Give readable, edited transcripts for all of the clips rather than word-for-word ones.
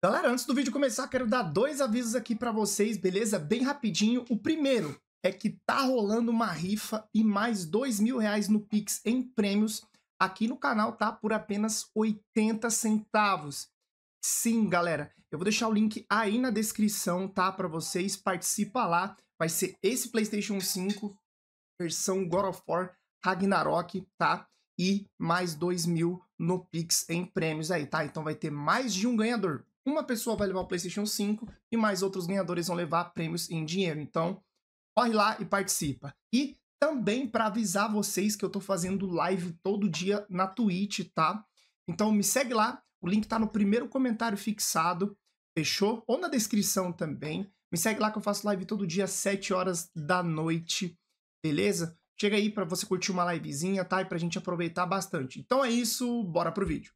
Galera, antes do vídeo começar, quero dar dois avisos aqui pra vocês, beleza? Bem rapidinho. O primeiro é que tá rolando uma rifa e mais R$2.000 no Pix em prêmios aqui no canal, tá? Por apenas 80 centavos. Sim, galera, eu vou deixar o link aí na descrição, tá? Pra vocês, participa lá. Vai ser esse PlayStation 5, versão God of War Ragnarok, tá? E mais 2.000 no Pix em prêmios aí, tá? Então vai ter mais de um ganhador. Uma pessoa vai levar o PlayStation 5 e mais outros ganhadores vão levar prêmios em dinheiro. Então, corre lá e participa. E também para avisar vocês que eu tô fazendo live todo dia na Twitch, tá? Então me segue lá, o link tá no primeiro comentário fixado, fechou? Ou na descrição também. Me segue lá que eu faço live todo dia às 7 horas da noite, beleza? Chega aí para você curtir uma livezinha, tá? E pra gente aproveitar bastante. Então é isso, bora pro vídeo.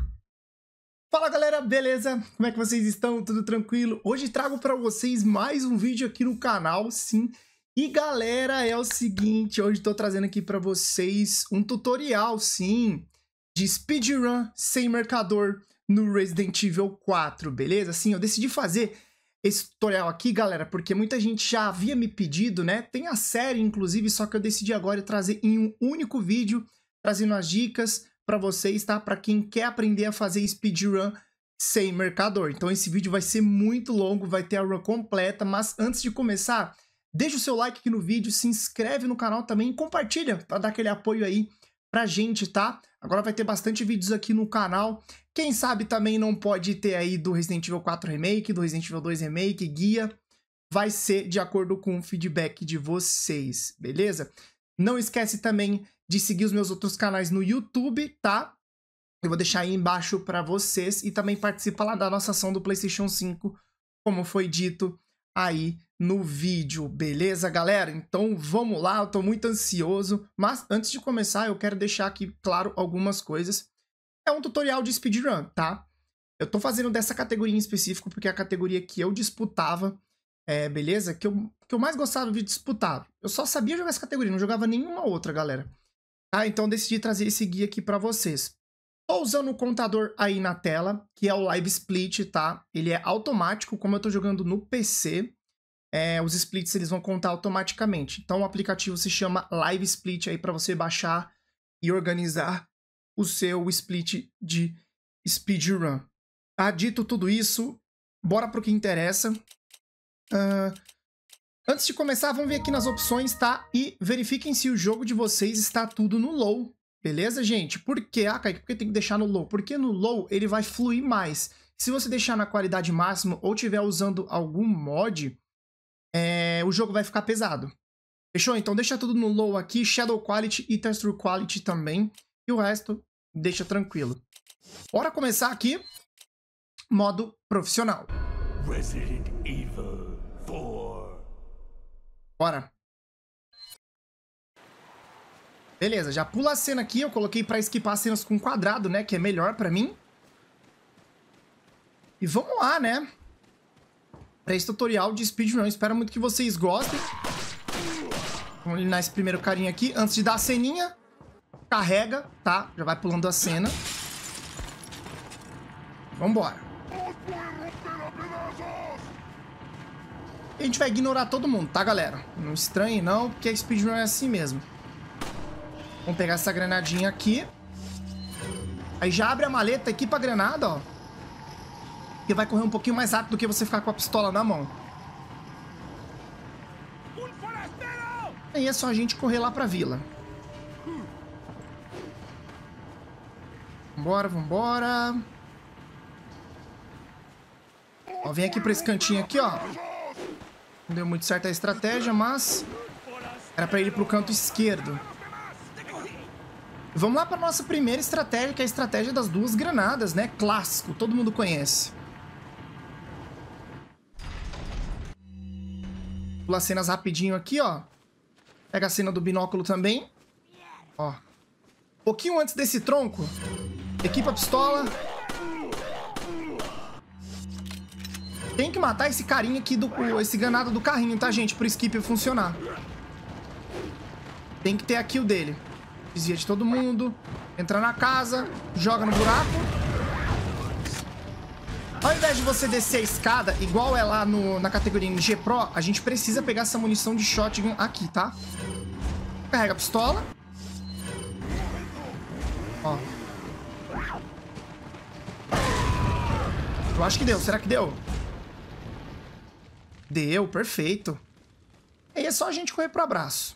Fala galera, beleza? Como é que vocês estão? Tudo tranquilo? Hoje trago para vocês mais um vídeo aqui no canal, sim. E galera, é o seguinte, hoje tô trazendo aqui para vocês um tutorial, sim, de speedrun sem marcador no Resident Evil 4, beleza? Sim, eu decidi fazer esse tutorial aqui, galera, porque muita gente já havia me pedido, né? Tem a série, inclusive, só que eu decidi agora trazer em um único vídeo, trazendo as dicas para vocês, tá? Para quem quer aprender a fazer speedrun sem marcador. Então esse vídeo vai ser muito longo, vai ter a run completa, mas antes de começar, deixa o seu like aqui no vídeo, se inscreve no canal também e compartilha para dar aquele apoio aí pra gente, tá? Agora vai ter bastante vídeos aqui no canal. Quem sabe também não pode ter aí do Resident Evil 4 Remake, do Resident Evil 2 Remake, guia. Vai ser de acordo com o feedback de vocês, beleza? Não esquece também de seguir os meus outros canais no YouTube, tá? Eu vou deixar aí embaixo para vocês e também participa lá da nossa ação do PlayStation 5, como foi dito aí no vídeo, beleza, galera? Então vamos lá, eu tô muito ansioso, mas antes de começar eu quero deixar aqui claro algumas coisas. É um tutorial de speedrun, tá? Eu tô fazendo dessa categoria em específico porque é a categoria que eu disputava, beleza? Que eu mais gostava de disputar. Eu só sabia jogar essa categoria, não jogava nenhuma outra, galera. Tá? Então decidi trazer esse guia aqui pra vocês. Tô usando o contador aí na tela, que é o Live Split, tá? Ele é automático, como eu tô jogando no PC, os splits eles vão contar automaticamente. Então o aplicativo se chama Live Split aí pra você baixar e organizar o seu split de speedrun. Tá? Dito tudo isso, bora pro que interessa. Antes de começar, vamos ver aqui nas opções, tá? E verifiquem se o jogo de vocês está tudo no low. Beleza, gente? Por quê? Ah, Kaique, por que tem que deixar no low? Porque no low ele vai fluir mais. Se você deixar na qualidade máxima ou estiver usando algum mod, o jogo vai ficar pesado. Fechou? Então deixa tudo no low aqui, Shadow Quality e Texture Quality também. E o resto deixa tranquilo. Bora começar aqui. Modo profissional. Resident Evil 4. Bora. Beleza, já pula a cena aqui. Eu coloquei pra esquipar cenas com quadrado, né? Que é melhor pra mim. E vamos lá, né? Pra esse tutorial de speedrun. Espero muito que vocês gostem. Vamos eliminar esse primeiro carinha aqui. Antes de dar a ceninha, carrega, tá? Já vai pulando a cena. Vambora. A gente vai ignorar todo mundo, tá, galera? Não estranhe não, porque a speedrun é assim mesmo. Vamos pegar essa granadinha aqui. Aí já abre a maleta aqui pra granada, ó. Que vai correr um pouquinho mais rápido do que você ficar com a pistola na mão. Aí é só a gente correr lá pra vila. Vambora, vambora. Ó, vem aqui pra esse cantinho aqui, ó. Não deu muito certo a estratégia, mas era pra ir pro canto esquerdo. Vamos lá pra nossa primeira estratégia, que é a estratégia das duas granadas, né? Clássico, todo mundo conhece. Pula as cenas rapidinho aqui, ó. Pega a cena do binóculo também. Ó. Um pouquinho antes desse tronco, equipa a pistola. Tem que matar esse carinha aqui, esse granada do carrinho, tá, gente? Pro skip funcionar. Tem que ter a kill dele. Desvia de todo mundo. Entra na casa. Joga no buraco. Ai. invés de você descer a escada, igual é lá na categoria MG Pro, a gente precisa pegar essa munição de shotgun aqui, tá? Carrega a pistola. Ó. Eu acho que deu. Será que deu? Deu, perfeito. E aí é só a gente correr pro abraço.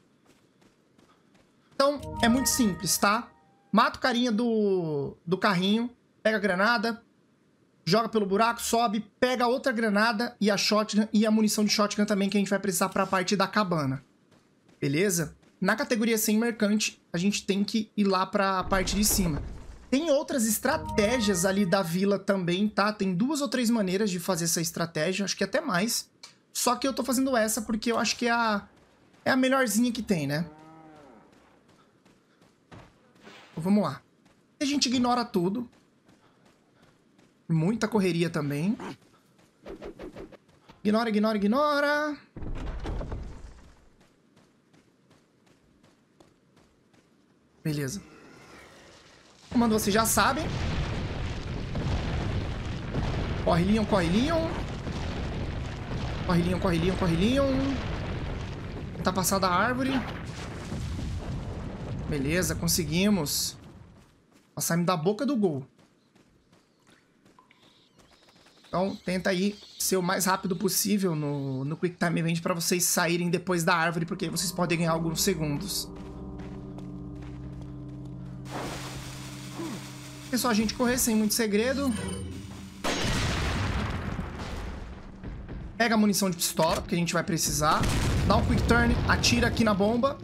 Então, é muito simples, tá? Mata o carinha do carrinho, pega a granada, joga pelo buraco, sobe, pega outra granada e a shotgun e a munição de shotgun também que a gente vai precisar pra parte da cabana. Beleza? Na categoria sem mercante, a gente tem que ir lá pra parte de cima. Tem outras estratégias ali da vila também, tá? Tem 2 ou 3 maneiras de fazer essa estratégia, acho que até mais. Só que eu tô fazendo essa porque eu acho que é a melhorzinha que tem, né? Então, vamos lá. A gente ignora tudo. Muita correria também. Ignora, ignora, ignora. Beleza. Comando vocês já sabem. Corre, Leon, corre, Leon. Corre, Leon, corre, Leon, corre, Leon. Tentar passar da árvore. Beleza, conseguimos. Saímos da boca do gol. Então, tenta aí ser o mais rápido possível no Quick Time Event para vocês saírem depois da árvore, porque vocês podem ganhar alguns segundos. É só a gente correr sem muito segredo. Pega a munição de pistola, porque a gente vai precisar. Dá um Quick Turn, atira aqui na bomba.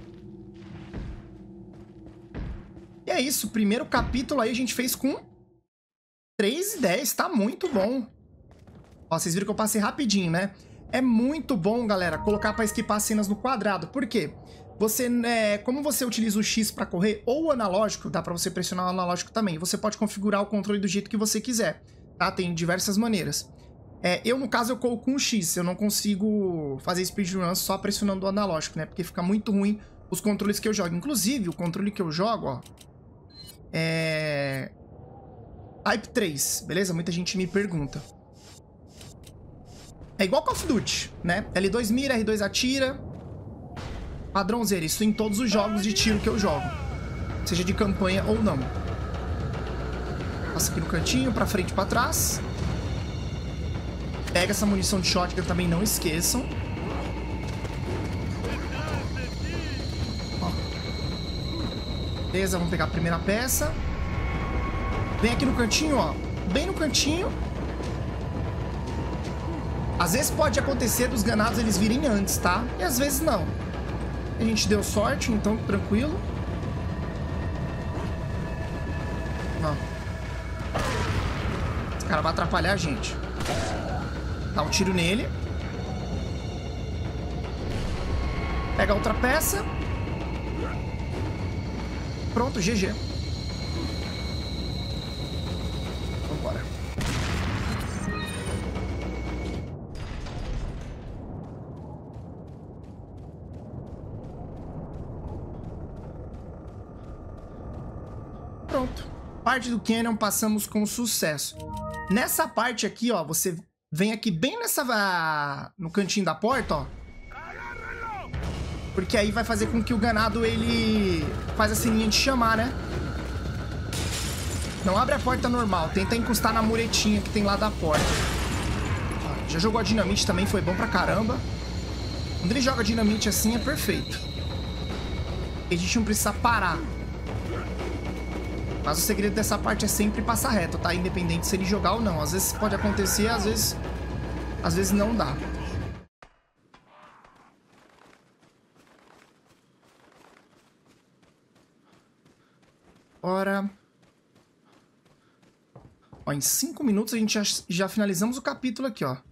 E é isso, o primeiro capítulo aí a gente fez com 3 e 10, tá muito bom. Ó, vocês viram que eu passei rapidinho, né? É muito bom, galera, colocar pra esquipar cenas no quadrado. Por quê? Você, como você utiliza o X pra correr, ou o analógico, dá pra você pressionar o analógico também. Você pode configurar o controle do jeito que você quiser, tá? Tem diversas maneiras. Eu, no caso, eu coloco um X. Eu não consigo fazer speedrun só pressionando o analógico, né? Porque fica muito ruim os controles que eu jogo. Inclusive, o controle que eu jogo, ó, Type 3, beleza? Muita gente me pergunta. É igual Call of Duty, né? L2 mira, R2 atira. Padrãozeiro, isso em todos os jogos de tiro que eu jogo. Seja de campanha ou não. Passa aqui no cantinho, pra frente e pra trás. Pega essa munição de shotgun também, não esqueçam. Ó. Beleza, vamos pegar a primeira peça. Vem aqui no cantinho, ó. Bem no cantinho. Às vezes pode acontecer dos ganados eles virem antes, tá? E às vezes não. A gente deu sorte, então tranquilo. Não. Esse cara vai atrapalhar a gente. Dá um tiro nele. Pega outra peça. Pronto, GG. Vambora. Pronto. Parte do Canyon passamos com sucesso. Nessa parte aqui, ó, você vem aqui bem no cantinho da porta, ó. Porque aí vai fazer com que o ganado, ele faz a sininha de chamar, né? Não abre a porta normal. Tenta encostar na muretinha que tem lá da porta. Ó, já jogou a dinamite também, foi bom pra caramba. Quando ele joga dinamite assim, é perfeito. E a gente não precisa parar. Mas o segredo dessa parte é sempre passar reto, tá? Independente se ele jogar ou não. Às vezes pode acontecer, às vezes não dá. Ora. Ó, em 5 minutos a gente já finalizamos o capítulo aqui, ó.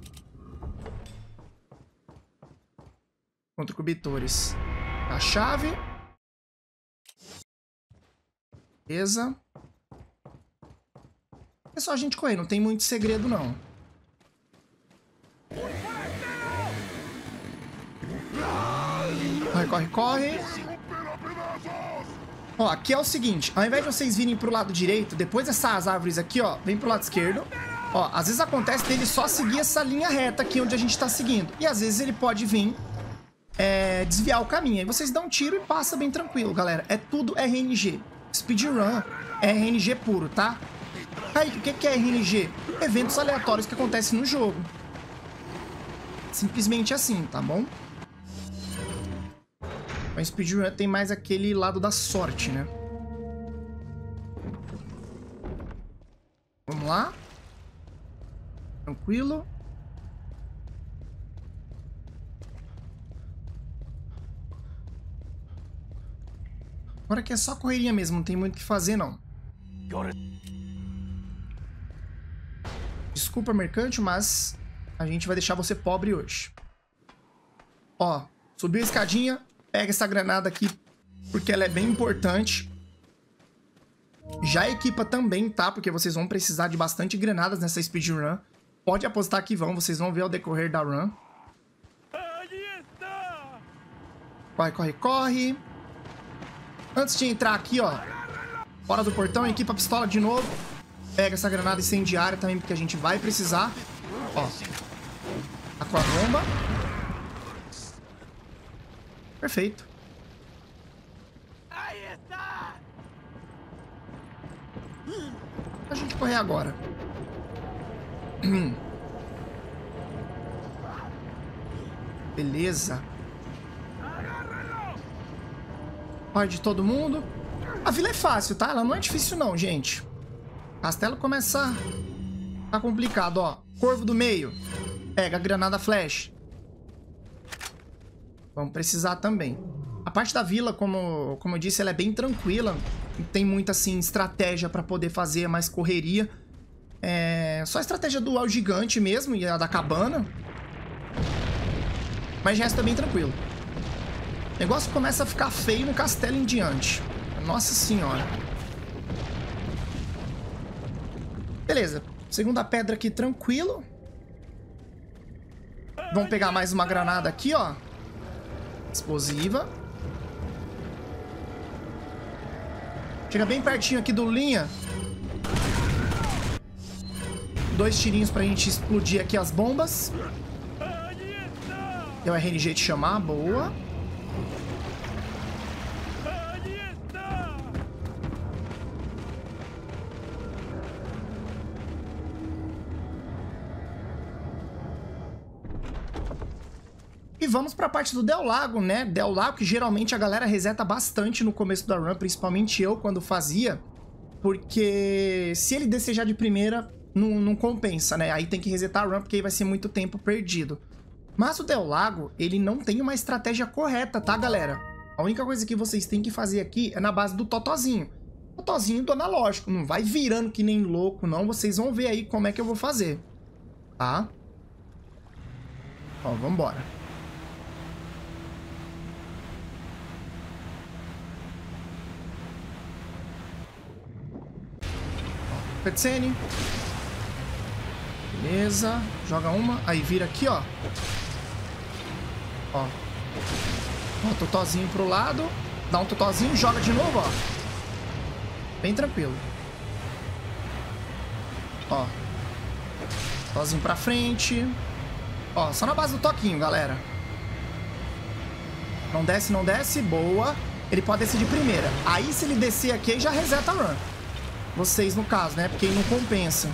Contra cobitores. A chave. Beleza. É só a gente correr, não tem muito segredo, não. Corre, corre, corre. Ó, aqui é o seguinte. Ao invés de vocês virem pro lado direito, depois dessas árvores aqui, ó, vem pro lado esquerdo. Ó, às vezes acontece dele só seguir essa linha reta aqui onde a gente tá seguindo. E às vezes ele pode vir desviar o caminho. Aí vocês dão um tiro e passa bem tranquilo, galera. É tudo RNG. Speedrun é RNG puro, tá? Aí, o que é RNG? Eventos aleatórios que acontecem no jogo. Simplesmente assim, tá bom? O speedrun tem mais aquele lado da sorte, né? Vamos lá. Tranquilo. Agora que é só correria mesmo, não tem muito o que fazer, não. Desculpa, mercante, mas a gente vai deixar você pobre hoje. Ó, subiu a escadinha, pega essa granada aqui, porque ela é bem importante. Já equipa também, tá? Porque vocês vão precisar de bastante granadas nessa speedrun. Pode apostar que vão, vocês vão ver ao decorrer da run. Corre, corre, corre. Antes de entrar aqui, ó, fora do portão, equipa a pistola de novo. Pega essa granada incendiária também, porque a gente vai precisar. Ó, tá com a bomba. Perfeito. A gente correr agora. Beleza. Pode todo mundo. A vila é fácil, tá? Ela não é difícil não, gente. O castelo começa a ficar complicado, ó. Corvo do meio. Pega a granada flash. Vamos precisar também. A parte da vila, como eu disse, ela é bem tranquila. Não tem muita, assim, estratégia pra poder fazer mais correria. É só a estratégia do El Gigante mesmo e a da cabana. Mas o resto é bem tranquilo. O negócio começa a ficar feio no castelo em diante. Nossa senhora. Beleza. Segunda pedra aqui, tranquilo. Vamos pegar mais uma granada aqui, ó. Explosiva. Chega bem pertinho aqui do linha. 2 tirinhos pra gente explodir aqui as bombas. É o RNG te chamar, boa. E vamos pra parte do Del Lago, né? Del Lago que geralmente a galera reseta bastante no começo da run, principalmente eu quando fazia. Porque se ele descer já de primeira, não compensa, né? Aí tem que resetar a run porque aí vai ser muito tempo perdido. Mas o Del Lago, ele não tem uma estratégia correta, tá, galera? A única coisa que vocês têm que fazer aqui é na base do totozinho. Totozinho do analógico, não vai virando que nem louco, não. Vocês vão ver aí como é que eu vou fazer, tá? Ó, vambora. Cutscene. Beleza. Joga uma. Aí vira aqui, ó. Ó. Ó, totozinho pro lado. Dá um totozinho, joga de novo, ó. Bem tranquilo. Ó. Totozinho pra frente. Ó, só na base do toquinho, galera. Não desce, não desce. Boa. Ele pode descer de primeira. Aí, se ele descer aqui, já reseta a run. Vocês, no caso, né? Porque aí não compensa.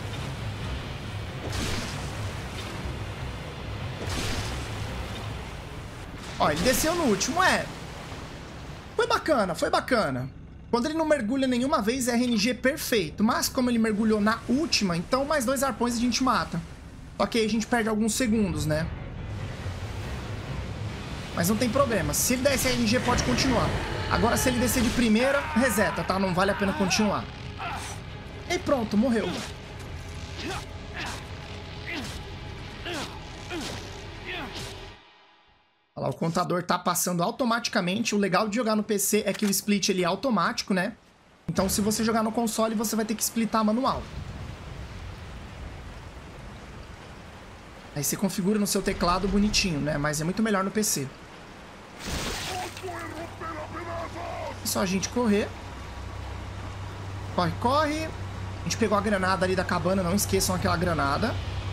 Ó, ele desceu no último, Foi bacana, foi bacana. Quando ele não mergulha nenhuma vez, é RNG perfeito. Mas como ele mergulhou na última, então mais 2 arpões a gente mata. Ok, a gente perde alguns segundos, né? Mas não tem problema. Se ele der esse RNG, pode continuar. Agora, se ele descer de primeira, reseta, tá? Não vale a pena continuar. E pronto, morreu. Olha lá, o contador tá passando automaticamente. O legal de jogar no PC é que o split ele é automático, né? Então, se você jogar no console, você vai ter que splitar manual. Aí você configura no seu teclado bonitinho, né? Mas é muito melhor no PC. É só a gente correr. Corre, corre. A gente pegou a granada ali da cabana, não esqueçam aquela granada.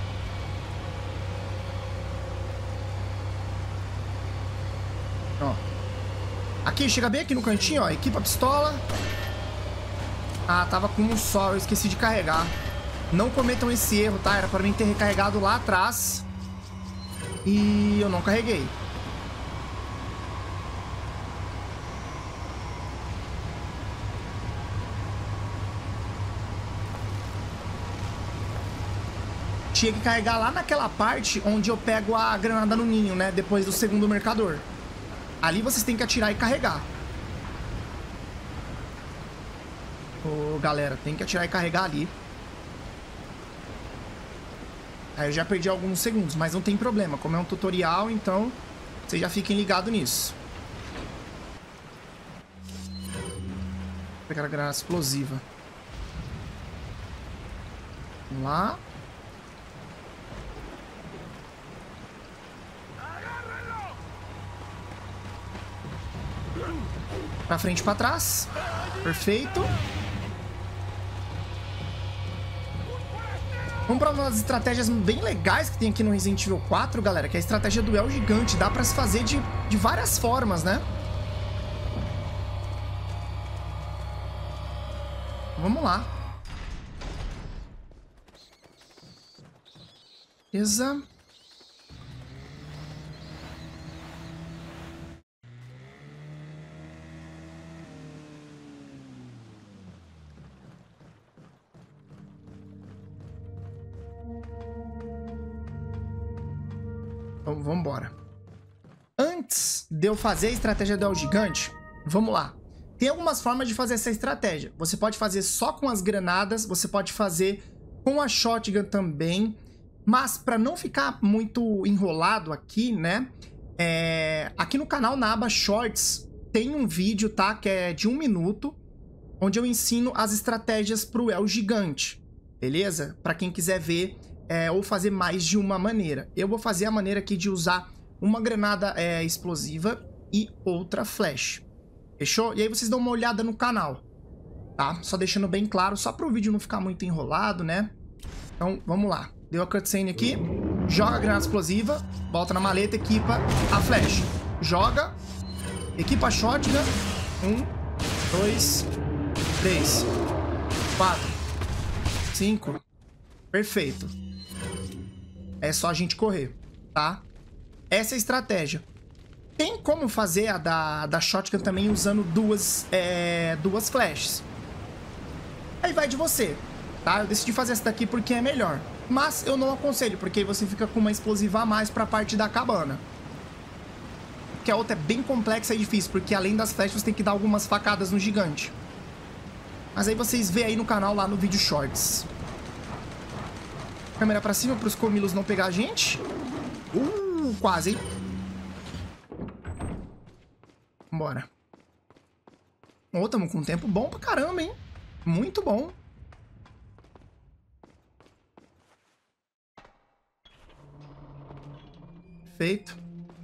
Ó. Aqui, chega bem aqui no cantinho, ó. Equipa a pistola. Ah, tava com um só, eu esqueci de carregar. Não cometam esse erro, tá? Era pra mim ter recarregado lá atrás. E eu não carreguei. Tinha que carregar lá naquela parte onde eu pego a granada no ninho, né? Depois do segundo mercador. Ali vocês têm que atirar e carregar. Ô, galera, tem que atirar e carregar ali. Aí eu já perdi alguns segundos, mas não tem problema. Como é um tutorial, então vocês já fiquem ligados nisso. Vou pegar a granada explosiva. Vamos lá. Pra frente e pra trás. Perfeito. Vamos para uma das estratégias bem legais que tem aqui no Resident Evil 4, galera, que é a estratégia do El Gigante. Dá pra se fazer de várias formas, né? Vamos lá. Beleza. Então, vamos embora. Antes de eu fazer a estratégia do El Gigante, vamos lá. Tem algumas formas de fazer essa estratégia. Você pode fazer só com as granadas, você pode fazer com a shotgun também. Mas para não ficar muito enrolado aqui, né? Aqui no canal, na aba Shorts, tem um vídeo, tá? Que é de 1 minuto, onde eu ensino as estratégias pro El Gigante. Beleza? Para quem quiser ver ou fazer mais de uma maneira. Eu vou fazer a maneira aqui de usar uma granada explosiva e outra flash. Fechou? E aí vocês dão uma olhada no canal, tá? Só deixando bem claro, só para o vídeo não ficar muito enrolado, né? Então, vamos lá. Deu a cutscene aqui. Joga a granada explosiva. Volta na maleta, equipa a flash. Joga. Equipa a shotgun. 1, 2, 3, 4, 5. Perfeito. É só a gente correr, tá? Essa é a estratégia. Tem como fazer a da shotgun também usando duas flashes. Aí vai de você, tá? Eu decidi fazer essa daqui porque é melhor. Mas eu não aconselho, porque aí você fica com uma explosiva a mais pra parte da cabana. Porque a outra é bem complexa e difícil, porque além das flechas você tem que dar algumas facadas no gigante. Mas aí vocês veem aí no canal, lá no vídeo Shorts. Câmera pra cima pros comilos não pegar a gente. Quase, hein? Vambora. Ô, tamo com um tempo bom pra caramba, hein? Muito bom. Perfeito.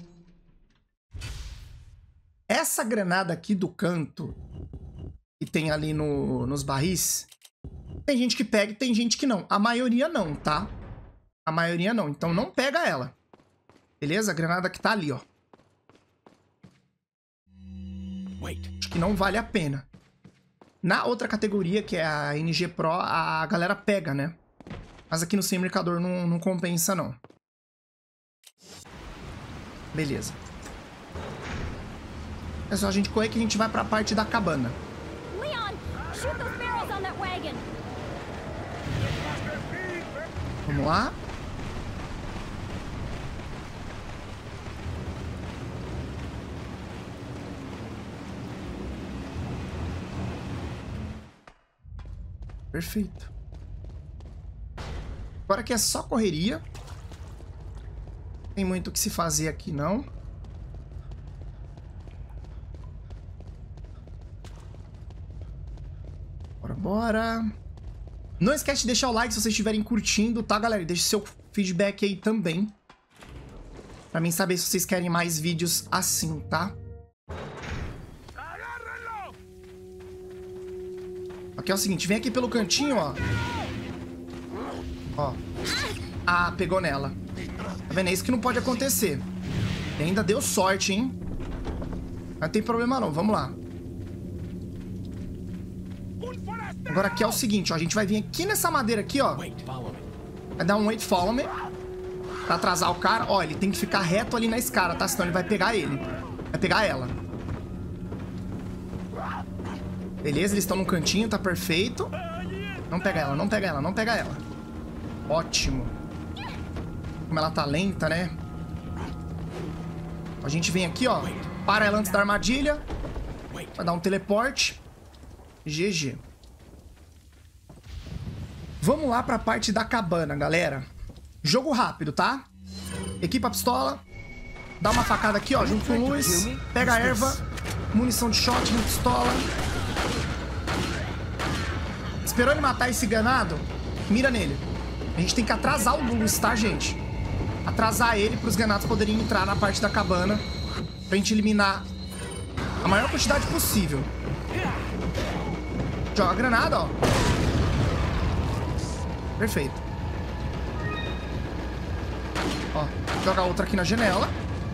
Essa granada aqui do canto, que tem ali nos barris, tem gente que pega e tem gente que não. A maioria não, tá? A maioria não. Então não pega ela. Beleza? A granada que tá ali, ó. Acho que não vale a pena. Na outra categoria, que é a NG Pro, a galera pega, né? Mas aqui no Sem Mercador não compensa, não. Beleza. É só a gente correr que a gente vai pra parte da cabana. Leon, shoot those barrels on that wagon. Vamos lá. Perfeito. Agora aqui é só correria. Tem muito o que se fazer aqui, não. Bora. Não esquece de deixar o like se vocês estiverem curtindo, tá, galera? Deixe seu feedback aí também, pra mim saber se vocês querem mais vídeos assim, tá? Aqui é o seguinte, vem aqui pelo cantinho, ó. Ó. Ah, pegou nela. Tá vendo? É isso que não pode acontecer. E ainda deu sorte, hein? Não tem problema não, vamos lá. Agora aqui é o seguinte, ó. A gente vai vir aqui nessa madeira aqui, ó. Vai dar um wait, follow me. Pra atrasar o cara. Ó, ele tem que ficar reto ali na escada, tá? Senão ele vai pegar ele. Vai pegar ela. Beleza, eles estão no cantinho, tá perfeito. Não pega ela, não pega ela, não pega ela. Ótimo. Como ela tá lenta, né? A gente vem aqui, ó. Para ela antes da armadilha. Vai dar um teleporte. GG. Vamos lá pra parte da cabana, galera. Jogo rápido, tá? Equipa a pistola. Dá uma facada aqui, ó, junto com o Luiz. Pega a erva. Munição de shot na pistola. Esperou ele matar esse ganado? Mira nele. A gente tem que atrasar o Luiz, tá, gente? Atrasar ele para os ganados poderem entrar na parte da cabana. Pra gente eliminar a maior quantidade possível. Joga a granada, ó. Perfeito. Ó, joga outra aqui na janela.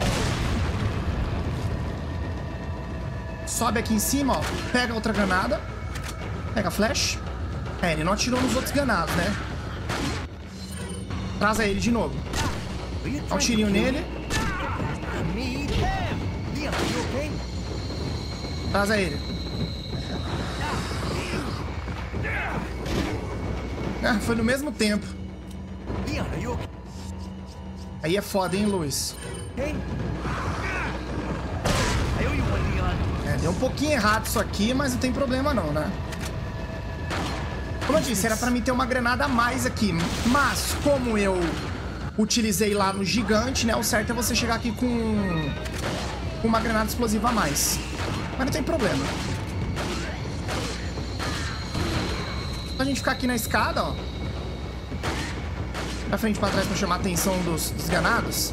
Sobe aqui em cima, ó. Pega outra granada. Pega a flash. É, ele não atirou nos outros ganados, né? Traz ele de novo. Dá um tirinho nele. Traz ele. Ah, foi no mesmo tempo. Aí é foda, hein, Luiz? É, deu um pouquinho errado isso aqui, mas não tem problema não, né? Como eu disse, era pra mim ter uma granada a mais aqui. Mas, como eu utilizei lá no gigante, né? O certo é você chegar aqui com uma granada explosiva a mais. Mas não tem problema. Só a gente ficar aqui na escada, ó. Pra frente e pra trás pra chamar a atenção dos ganados.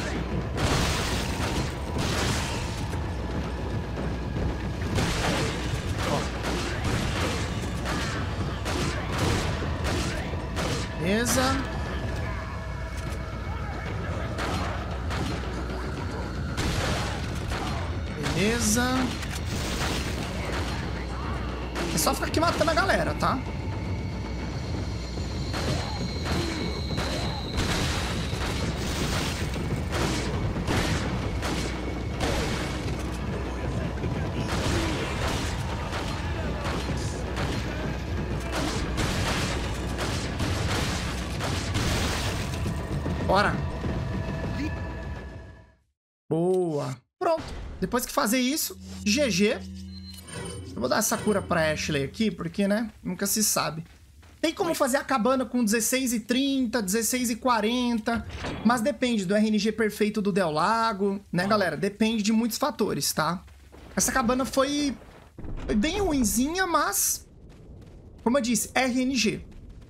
Beleza. Beleza. É só ficar aqui matando a galera, tá? Bora. Boa. Pronto. Depois que fazer isso, GG. Eu vou dar essa cura pra Ashley aqui, porque, né? Nunca se sabe. Tem como fazer a cabana com 16:30, 16:40, mas depende do RNG perfeito do Del Lago, né, galera? Depende de muitos fatores, tá? Essa cabana foi bem ruinzinha, mas, como eu disse, RNG.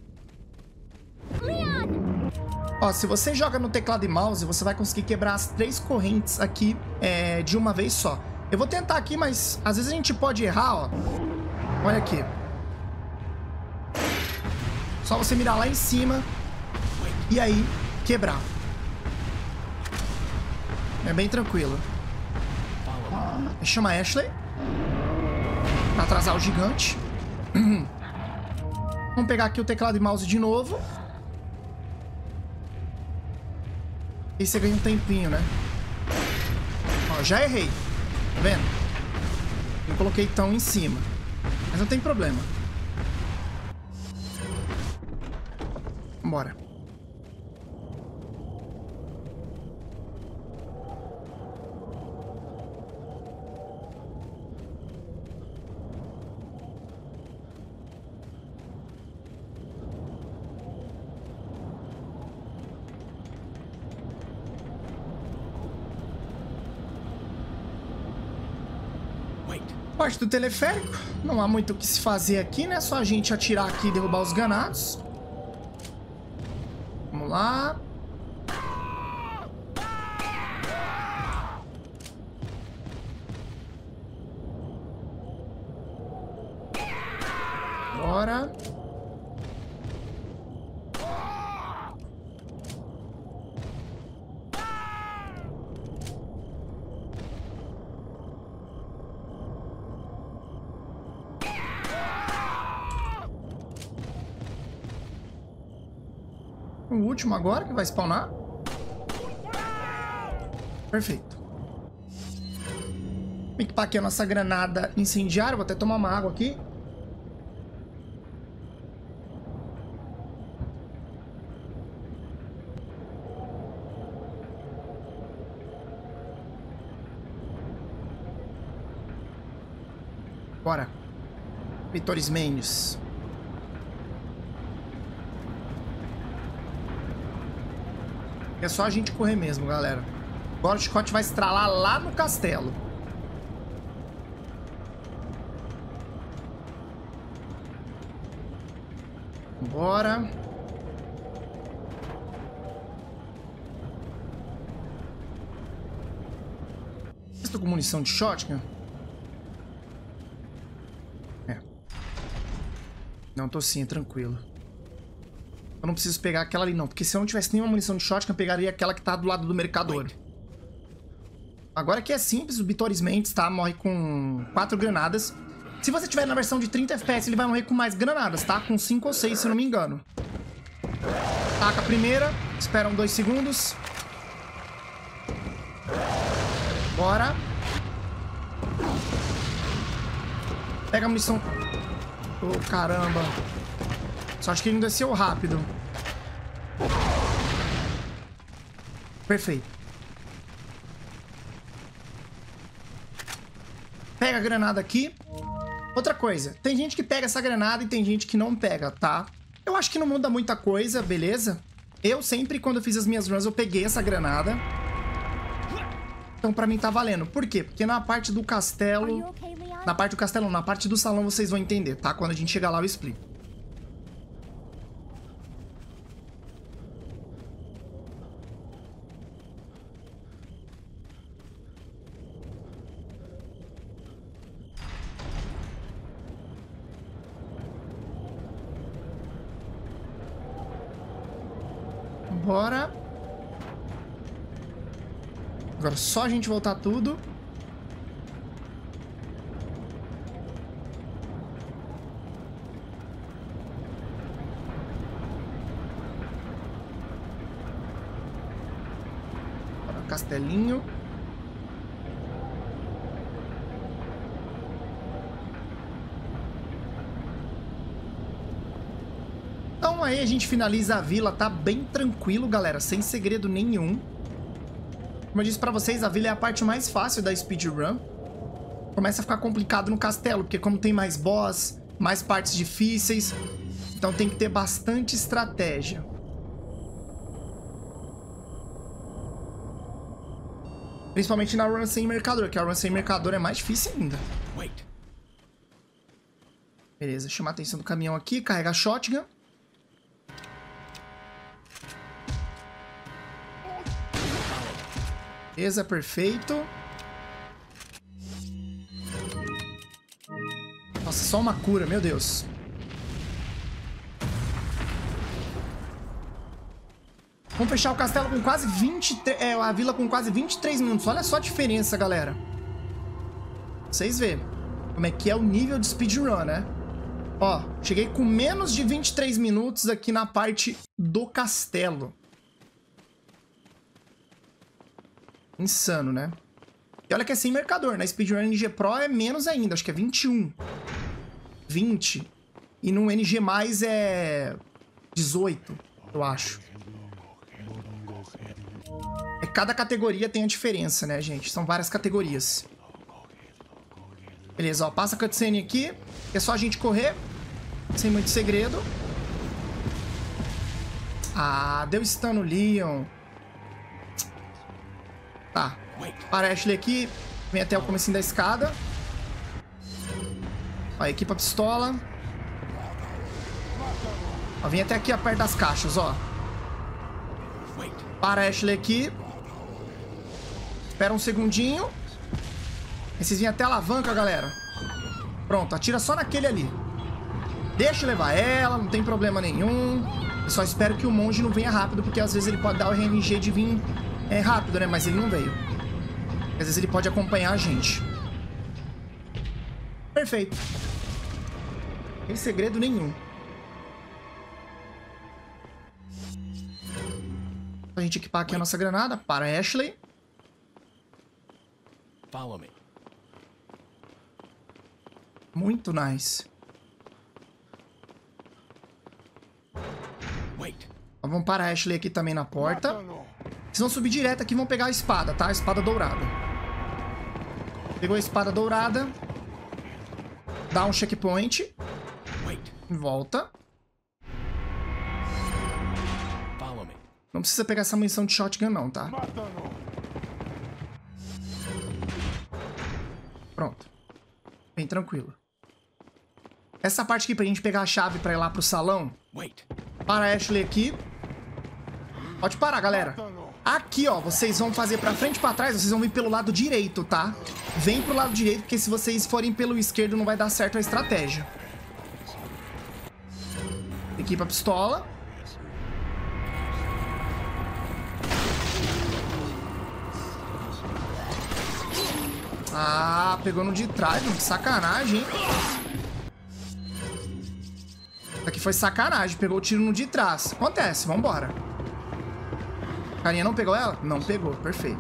Ó, se você joga no teclado e mouse, você vai conseguir quebrar as 3 correntes aqui de uma vez só. Eu vou tentar aqui, mas às vezes a gente pode errar, ó. Olha aqui. Só você mirar lá em cima e aí quebrar. É bem tranquilo. Chama a Ashley pra atrasar o gigante. Vamos pegar aqui o teclado e mouse de novo. E você ganha um tempinho, né? Ó, já errei. Tá vendo? Eu coloquei tão em cima. Mas não tem problema. Bora. Parte do teleférico. Não há muito o que se fazer aqui, né? Só a gente atirar aqui e derrubar os ganados. Vamos lá. Bora. O último agora que vai spawnar. Perfeito. Vou equipar aqui a nossa granada incendiária. Vou até tomar uma água aqui. Bora. Vitores Mendes. É só a gente correr mesmo, galera. Agora o chicote vai estralar lá no castelo. Bora. Estou com munição de shotgun? É. Não, tô sim, é tranquilo. Eu não preciso pegar aquela ali não, porque se eu não tivesse nenhuma munição de shotgun, eu pegaria aquela que tá do lado do mercador. Agora que é simples, o Vitores Mendes, tá? Morre com 4 granadas. Se você tiver na versão de 30 FPS, ele vai morrer com mais granadas, tá? Com 5 ou 6, se eu não me engano. Taca a primeira, espera 2 segundos. Bora. Pega a munição. Oh, caramba. Só acho que ele não desceu rápido. Perfeito. Pega a granada aqui. Outra coisa. Tem gente que pega essa granada e tem gente que não pega, tá? Eu acho que não muda muita coisa, beleza? Eu sempre, quando eu fiz as minhas runs, eu peguei essa granada. Então pra mim tá valendo. Por quê? Porque na parte do castelo... Na parte do castelo, na parte do salão vocês vão entender, tá? Quando a gente chegar lá eu explico. Bora. Agora só a gente voltar tudo. Bora, castelinho. Então aí a gente finaliza a vila, tá bem tranquilo, galera, sem segredo nenhum. Como eu disse pra vocês, a vila é a parte mais fácil da speedrun. Começa a ficar complicado no castelo, porque como tem mais boss, mais partes difíceis, então tem que ter bastante estratégia. Principalmente na run sem mercador, que a run sem mercador é mais difícil ainda. Beleza, chamar a atenção do caminhão aqui, carrega a shotgun. Beleza, perfeito. Nossa, só uma cura, meu Deus. Vamos fechar o castelo com quase 23... a vila com quase 23 minutos. Olha só a diferença, galera. Vocês verem como é que é o nível de speedrun, né? Ó, cheguei com menos de 23 minutos aqui na parte do castelo. Insano, né? E olha que é sem mercador, né? Speedrun NG Pro é menos ainda, acho que é 21. 20. E no NG+, é 18, eu acho. É, cada categoria tem a diferença, né, gente? São várias categorias. Beleza, ó, passa a cutscene aqui. É só a gente correr. Sem muito segredo. Ah, deu stun no Leon. Tá, para a Ashley aqui. Vem até o comecinho da escada. Ó, equipa a pistola. Ó, vem até aqui perto das caixas, ó. Para a Ashley aqui. Espera um segundinho. Aí vocês vêm até a alavanca, galera. Pronto, atira só naquele ali. Deixa eu levar ela, não tem problema nenhum. Eu só espero que o monge não venha rápido, porque às vezes ele pode dar o RNG de vir rápido, né? Mas ele não veio. Às vezes ele pode acompanhar a gente. Perfeito. Não tem segredo nenhum. A gente equipar aqui a nossa granada para Ashley. Follow me. Muito nice. Wait. Então, vamos parar a Ashley aqui também na porta. Vocês vão subir direto aqui e vão pegar a espada, tá? A espada dourada. Pegou a espada dourada. Dá um checkpoint. Wait. Volta. Follow me. Não precisa pegar essa munição de shotgun não, tá? Pronto. Bem tranquilo. Essa parte aqui pra gente pegar a chave pra ir lá pro salão. Wait. Para a Ashley aqui. Pode parar, galera. Aqui, ó, vocês vão fazer pra frente e pra trás, vocês vão vir pelo lado direito, tá? Vem pro lado direito, porque se vocês forem pelo esquerdo não vai dar certo a estratégia. Equipa a pistola. Ah, pegou no de trás, mano. Que sacanagem, hein? Aqui foi sacanagem. Pegou o tiro no de trás. Acontece, vambora. Carinha não pegou ela? Não pegou, perfeito.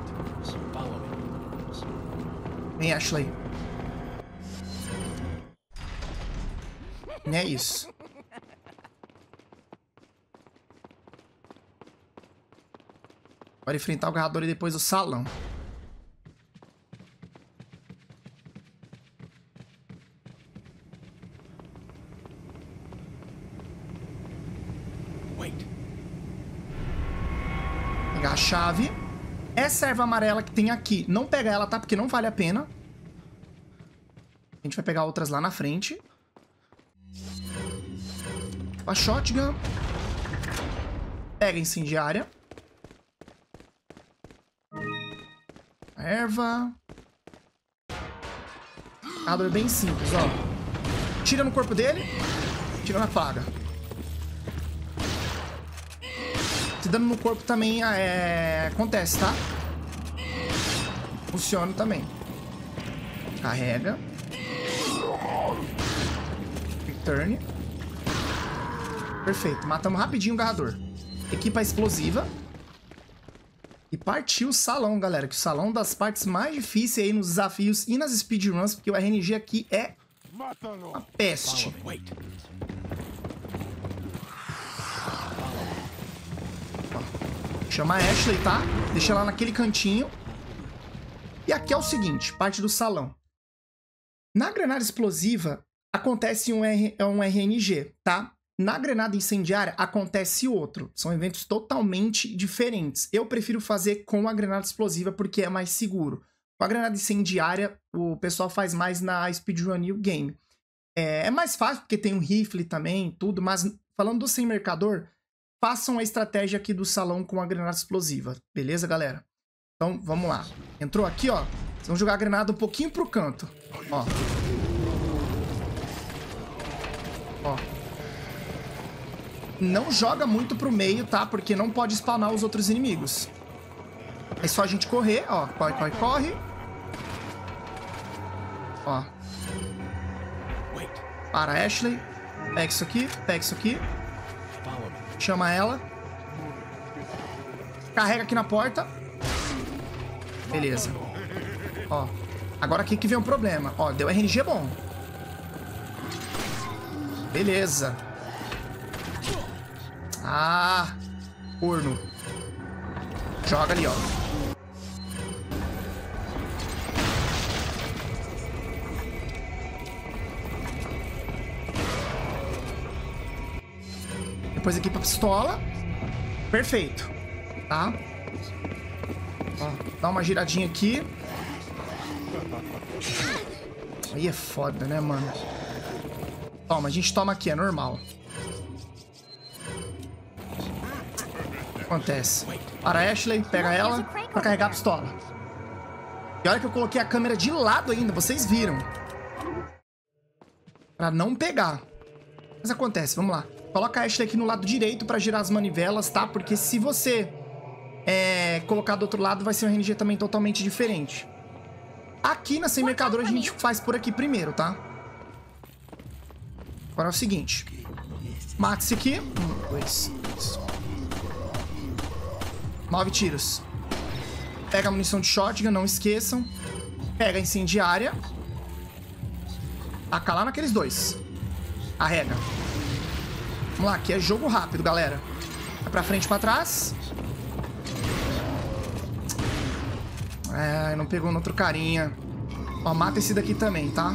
Vem, Ashley. É isso. Bora enfrentar o garrador e depois o salão. Pegar a chave. Essa erva amarela que tem aqui, não pega ela, tá? Porque não vale a pena. A gente vai pegar outras lá na frente. A shotgun. Pega a incendiária. A erva. A dor é bem simples, ó. Tira no corpo dele. Tira na plaga. Se dano no corpo também acontece, tá? Funciona também. Carrega. Return. Perfeito. Matamos rapidinho o garrador. Equipa explosiva. E partiu o salão, galera. Que o salão é uma das partes mais difíceis aí nos desafios e nas speedruns. Porque o RNG aqui é uma peste. Chama a Ashley, tá? Deixa ela naquele cantinho. E aqui é o seguinte, parte do salão. Na granada explosiva, acontece um RNG, tá? Na granada incendiária, acontece outro. São eventos totalmente diferentes. Eu prefiro fazer com a granada explosiva porque é mais seguro. Com a granada incendiária, o pessoal faz mais na speedrun New Game. É mais fácil porque tem um rifle também, tudo. Mas falando do sem mercador... Façam a estratégia aqui do salão com a granada explosiva. Beleza, galera? Então, vamos lá. Entrou aqui, ó. Vocês vão jogar a granada um pouquinho pro canto. Ó. Ó. Não joga muito pro meio, tá? Porque não pode spawnar os outros inimigos. É só a gente correr, ó. Corre, corre, corre. Ó. Para, Ashley. Pega isso aqui, pega isso aqui. Chama ela. Carrega aqui na porta. Beleza. Ó. Agora aqui que vem o problema. Ó, deu RNG bom. Beleza. Ah. Corno. Joga ali, ó. Depois aqui pra pistola. Perfeito. Tá? Ó, dá uma giradinha aqui. Aí é foda, né, mano? Toma, a gente toma aqui, é normal. Acontece. Para a Ashley, pega ela pra carregar a pistola. E olha que eu coloquei a câmera de lado ainda, vocês viram. Pra não pegar. Mas acontece, vamos lá. Coloca a Ashley aqui no lado direito pra girar as manivelas, tá? Porque se você colocar do outro lado, vai ser um RNG também totalmente diferente. Aqui na Sem Mercador a gente faz por aqui primeiro, tá? Agora é o seguinte. Mata esse aqui. 1, 2, 3. 9 tiros. Pega a munição de shotgun, não esqueçam. Pega a incendiária. Taca lá naqueles dois. Arrega. Vamos lá, aqui é jogo rápido, galera. Vai pra frente e pra trás. Não pegou no outro carinha. Ó, mata esse daqui também, tá?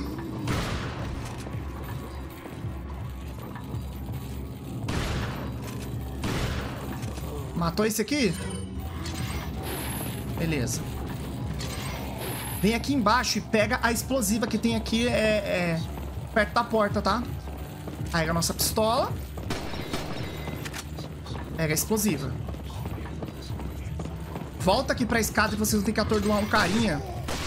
Matou esse aqui? Beleza. Vem aqui embaixo e pega a explosiva que tem aqui perto da porta, tá? Pega a nossa pistola. Pega a explosiva. Volta aqui pra escada e vocês vão ter que atordoar um carinha.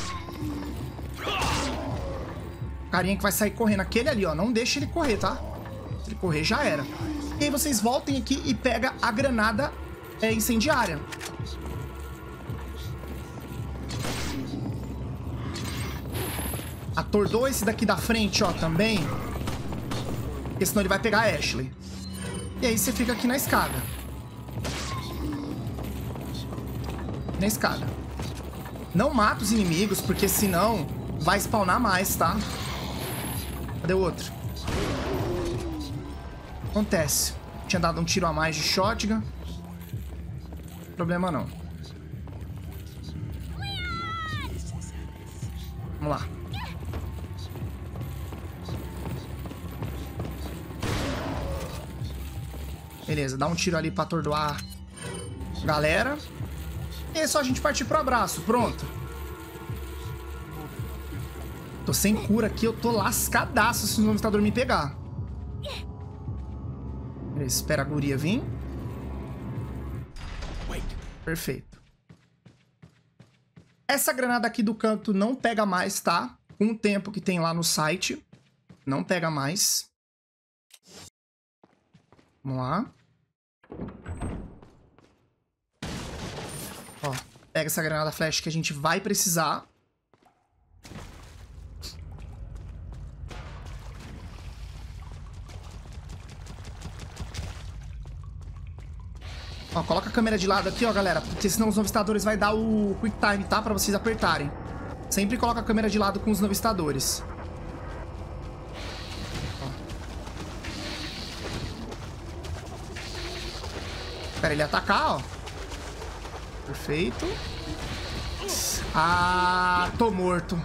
Carinha que vai sair correndo. Aquele ali, ó. Não deixa ele correr, tá? Se ele correr, já era. E aí vocês voltem aqui e pega a granada incendiária. Atordou esse daqui da frente, ó, também. Porque senão ele vai pegar a Ashley. E aí você fica aqui na escada. Na escada. Não mata os inimigos, porque senão vai spawnar mais, tá? Cadê o outro? Acontece. Tinha dado um tiro a mais de shotgun. Problema não. Vamos lá. Beleza, dá um tiro ali pra atordoar a galera. E é só a gente partir pro abraço, pronto. Tô sem cura aqui, eu tô lascadaço se o novistador me pegar. Beleza, espera a guria vir. Perfeito. Essa granada aqui do canto não pega mais, tá? Com o tempo que tem lá no site. Não pega mais. Vamos lá. Ó, pega essa granada flash que a gente vai precisar. Ó, coloca a câmera de lado aqui, ó, galera. Porque senão os novistadores vai dar o quick time, tá? Pra vocês apertarem. Sempre coloca a câmera de lado com os novistadores. Espera ele atacar, ó. Perfeito. Ah, tô morto.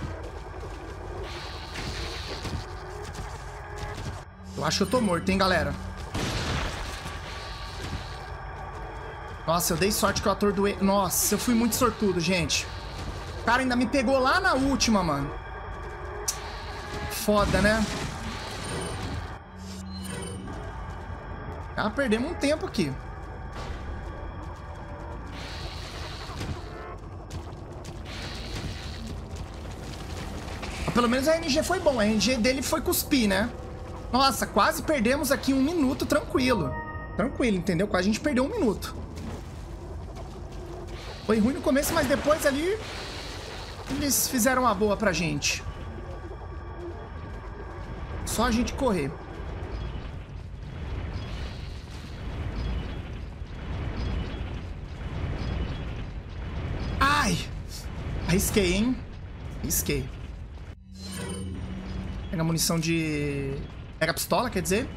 Eu acho que eu tô morto, hein, galera. Nossa, eu dei sorte que eu atordoei. Nossa, eu fui muito sortudo, gente. O cara ainda me pegou lá na última, mano. Foda, né? Ah, perdemos um tempo aqui. Pelo menos a RNG foi bom. A RNG dele foi cuspir, né? Nossa, quase perdemos aqui 1 minuto tranquilo. Tranquilo, entendeu? Quase a gente perdeu 1 minuto. Foi ruim no começo, mas depois ali eles fizeram uma boa pra gente. Só a gente correr. Ai! Arrisquei, hein? Arrisquei. Pega a munição de... Pega a pistola, quer dizer?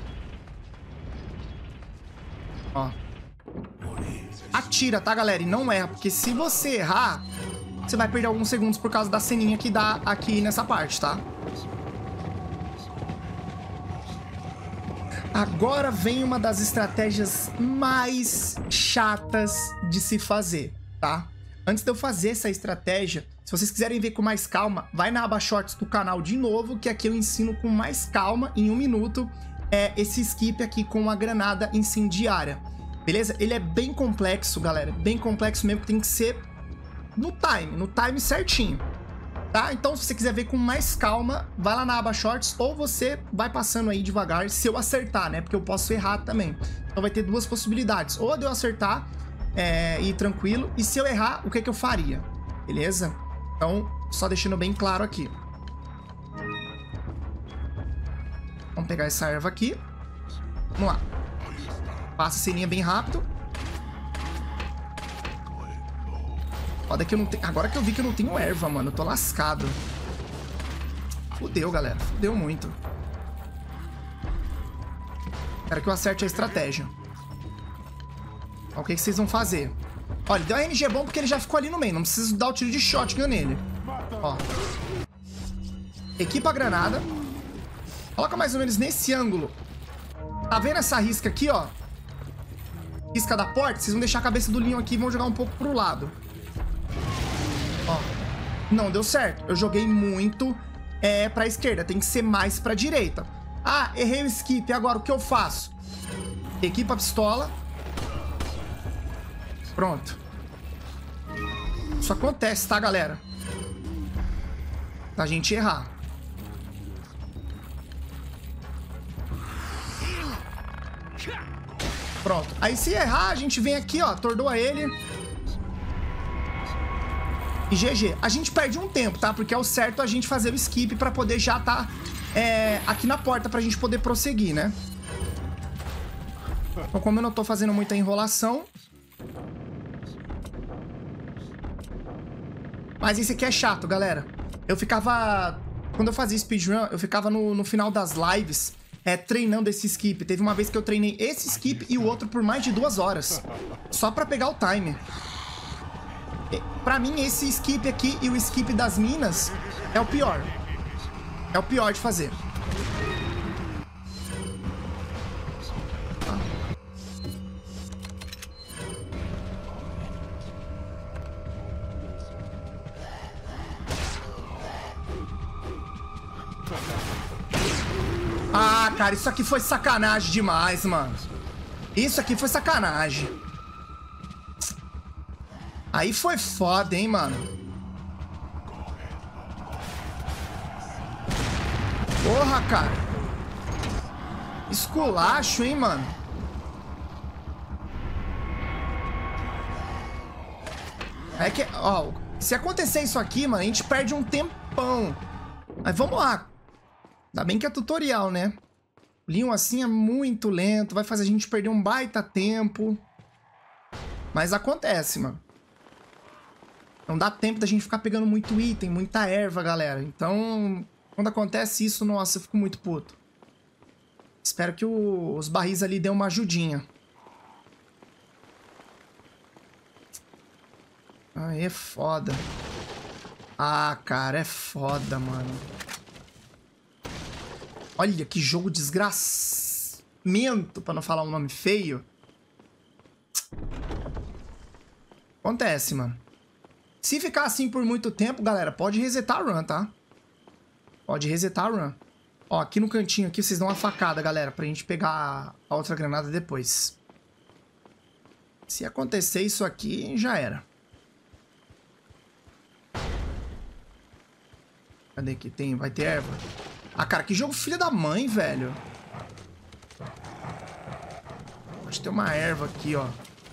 Ó. Atira, tá, galera? E não erra, porque se você errar, você vai perder alguns segundos por causa da ceninha que dá aqui nessa parte, tá? Agora vem uma das estratégias mais chatas de se fazer, tá? Antes de eu fazer essa estratégia, se vocês quiserem ver com mais calma, vai na aba Shorts do canal de novo, que aqui eu ensino com mais calma, em 1 minuto, esse skip aqui com a granada incendiária. Beleza? Ele é bem complexo, galera. Bem complexo mesmo, que tem que ser no time certinho. tá? Então, se você quiser ver com mais calma, vai lá na aba Shorts ou você vai passando aí devagar se eu acertar, né? Porque eu posso errar também. Então vai ter duas possibilidades. Ou de eu acertar e ir tranquilo. E se eu errar, o que eu faria? Beleza? Então, só deixando bem claro aqui. Vamos pegar essa erva aqui. Vamos lá. Passa a ceninha bem rápido. Foda que eu não tenho... Agora que eu vi que eu não tenho erva, mano. Eu tô lascado. Fudeu, galera. Fudeu muito. Quero que eu acerte a estratégia. Ó, o que vocês vão fazer? Olha, deu RNG bom porque ele já ficou ali no meio. Não preciso dar o tiro de shotgun nele. Ó. Equipa a granada. Coloca mais ou menos nesse ângulo. Tá vendo essa risca aqui, ó? Risca da porta. Vocês vão deixar a cabeça do Leon aqui e vão jogar um pouco pro lado. Ó. Não deu certo. Eu joguei muito pra esquerda. Tem que ser mais pra direita. Ah, errei o skip. Agora, o que eu faço? Equipa a pistola. Pronto. Isso acontece, tá, galera? Da gente errar. Pronto. Aí se errar, a gente vem aqui, ó, atordoa ele. E GG. A gente perde um tempo, tá? Porque é o certo a gente fazer o skip pra poder já tá aqui na porta pra gente poder prosseguir, né? Então, como eu não tô fazendo muita enrolação... Mas isso aqui é chato, galera. Eu ficava... Quando eu fazia speedrun, eu ficava no final das lives... treinando esse skip. Teve uma vez que eu treinei esse skip e o outro por mais de 2 horas. Só pra pegar o time. Pra mim, esse skip aqui e o skip das minas é o pior. É o pior de fazer. Ah, cara, isso aqui foi sacanagem demais, mano. Isso aqui foi sacanagem. Aí foi foda, hein, mano. Porra, cara. Esculacho, hein, mano. É que, ó, se acontecer isso aqui, mano, a gente perde um tempão. Mas vamos lá. Ainda bem que é tutorial, né? O Leon assim é muito lento, vai fazer a gente perder um baita tempo. Mas acontece, mano. Não dá tempo da gente ficar pegando muito item, muita erva, galera. Então, quando acontece isso, nossa, eu fico muito puto. Espero que os barris ali dêem uma ajudinha. Aí é foda. Ah, cara, é foda, mano. Olha que jogo desgracemento, pra não falar um nome feio. Acontece, mano. Se ficar assim por muito tempo, galera, pode resetar a run, tá? Pode resetar a run. Ó, aqui no cantinho aqui vocês dão uma facada, galera, pra gente pegar a outra granada depois. Se acontecer isso aqui, já era. Cadê que tem? Vai ter erva? Ah, cara, que jogo filha da mãe, velho. Pode ter uma erva aqui, ó.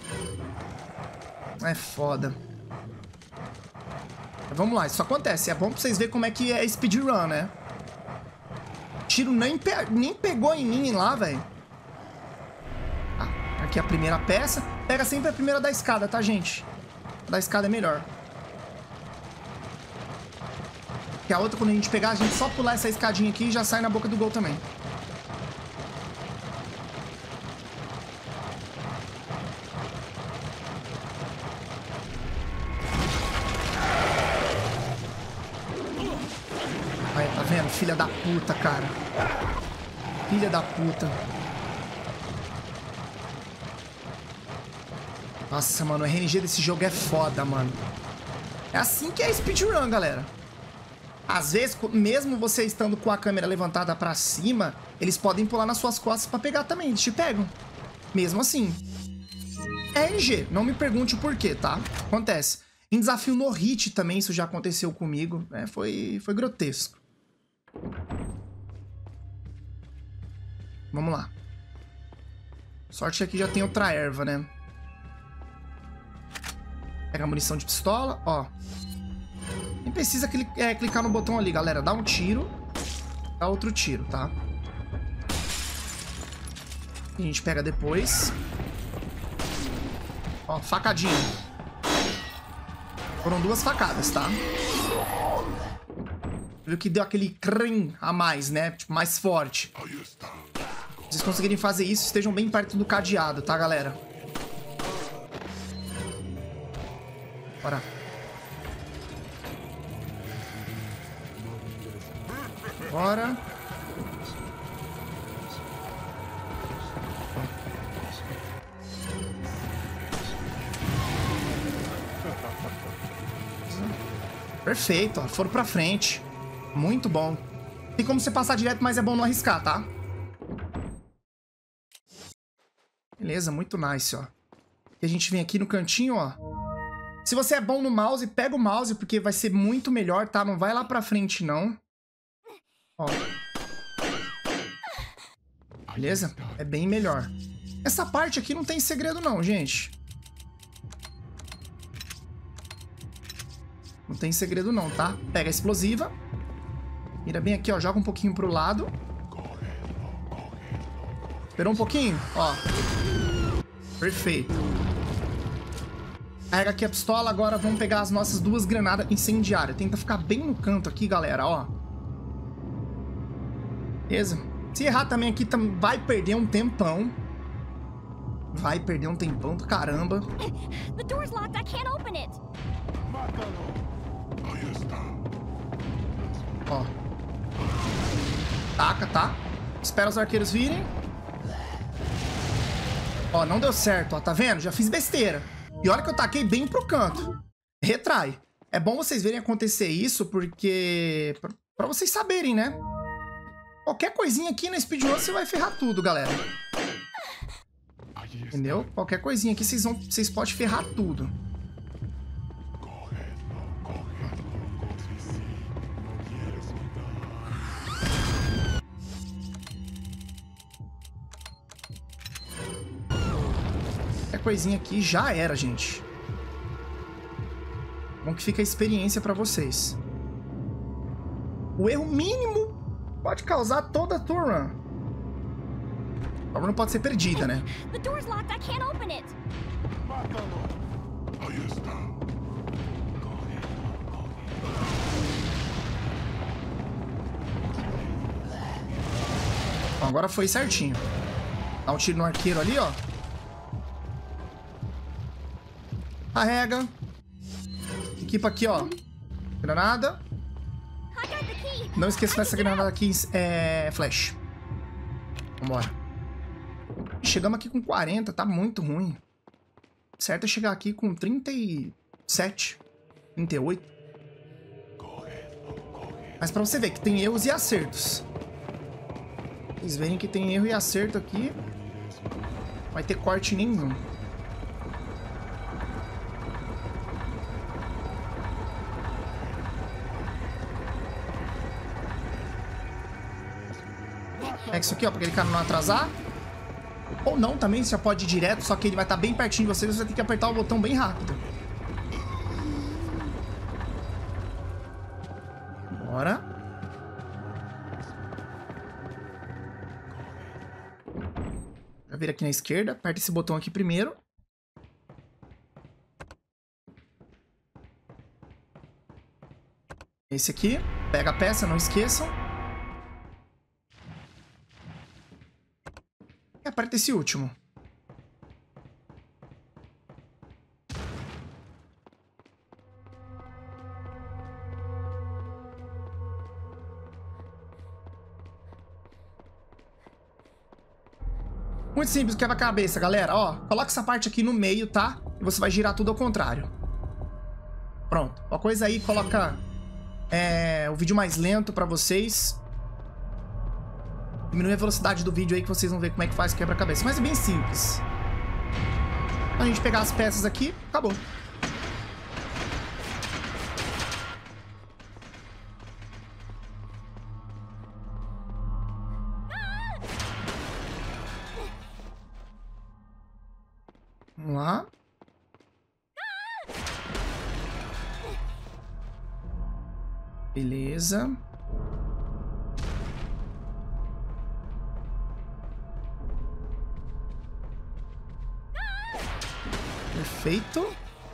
É foda. Mas vamos lá, isso acontece. É bom pra vocês verem como é que é speedrun, né? Tiro nem pegou em mim lá, velho. Ah, aqui é a primeira peça. Pega sempre a primeira da escada, tá, gente? A da escada é melhor. Que a outra, quando a gente pegar, a gente só pular essa escadinha aqui e já sai na boca do gol também. Aí, tá vendo? Filha da puta, cara. Filha da puta. Nossa, mano, o RNG desse jogo é foda, mano. É assim que é speedrun, galera. Às vezes, mesmo você estando com a câmera levantada pra cima, eles podem pular nas suas costas pra pegar também. Eles te pegam. Mesmo assim. É RNG. Não me pergunte o porquê, tá? Acontece. Em desafio no Hit também, isso já aconteceu comigo. Né? Foi grotesco. Vamos lá. Sorte que aqui já tem outra erva, né? Pega a munição de pistola, ó. Nem precisa clicar no botão ali, galera. Dá um tiro. Dá outro tiro, tá? A gente pega depois. Ó, facadinha. Foram 2 facadas, tá? Viu que deu aquele crrim a mais, né? Tipo, mais forte. Se vocês conseguirem fazer isso, estejam bem perto do cadeado, tá, galera? Bora. Bora. Perfeito, ó. Foram pra frente. Muito bom. Tem como você passar direto, mas é bom não arriscar, tá? Beleza, muito nice, ó. E a gente vem aqui no cantinho, ó. Se você é bom no mouse, pega o mouse, porque vai ser muito melhor, tá? Não vai lá pra frente, não. Ó. Beleza? É bem melhor. Essa parte aqui não tem segredo, não, gente. Não tem segredo, não, tá? Pega a explosiva. Mira bem aqui, ó. Joga um pouquinho pro lado. Esperou um pouquinho? Ó. Perfeito. Carrega aqui a pistola. Agora vamos pegar as nossas 2 granadas incendiárias. Tenta ficar bem no canto aqui, galera, ó. Beleza? Se errar também aqui, vai perder um tempão. Vai perder um tempão do caramba. The door's locked. I can't open it. Ó. Taca, tá? Espera os arqueiros virem. Ó, não deu certo, ó. Tá vendo? Já fiz besteira. E olha que eu taquei bem pro canto. Retrai. É bom vocês verem acontecer isso, porque... Pra vocês saberem, né? Qualquer coisinha aqui na speedrun você vai ferrar tudo, galera. Entendeu? Qualquer coisinha aqui vocês podem ferrar tudo. Qualquer coisinha aqui já era, gente. Bom que fica a experiência pra vocês. O erro mínimo pode causar toda a tour run. A prova não pode ser perdida, né? The door's locked. I can't open it. Bom, agora foi certinho. Dá um tiro no arqueiro ali, ó. Carrega. Equipa aqui, ó. Granada. I got the key. Não esqueça dessa granada aqui, flash. Vambora. Chegamos aqui com 40, tá muito ruim. Certo é chegar aqui com 37, 38. Mas pra você ver que tem erros e acertos. Vocês verem que tem erro e acerto aqui. Não vai ter corte nenhum. É isso aqui, ó, pra aquele cara não atrasar. Ou não, também, você já pode ir direto, só que ele vai estar bem pertinho de você, você vai ter que apertar o botão bem rápido. Bora. Já vira aqui na esquerda, aperta esse botão aqui primeiro. Esse aqui, pega a peça, não esqueçam. E aperta esse último. Muito simples, quebra-cabeça, galera. Ó, coloca essa parte aqui no meio, tá? E você vai girar tudo ao contrário. Pronto. Uma coisa aí, coloca o vídeo mais lento pra vocês. Diminui a velocidade do vídeo aí que vocês vão ver como é que faz o quebra-cabeça. Mas é bem simples. A gente pegar as peças aqui, acabou. Beleza. Perfeito.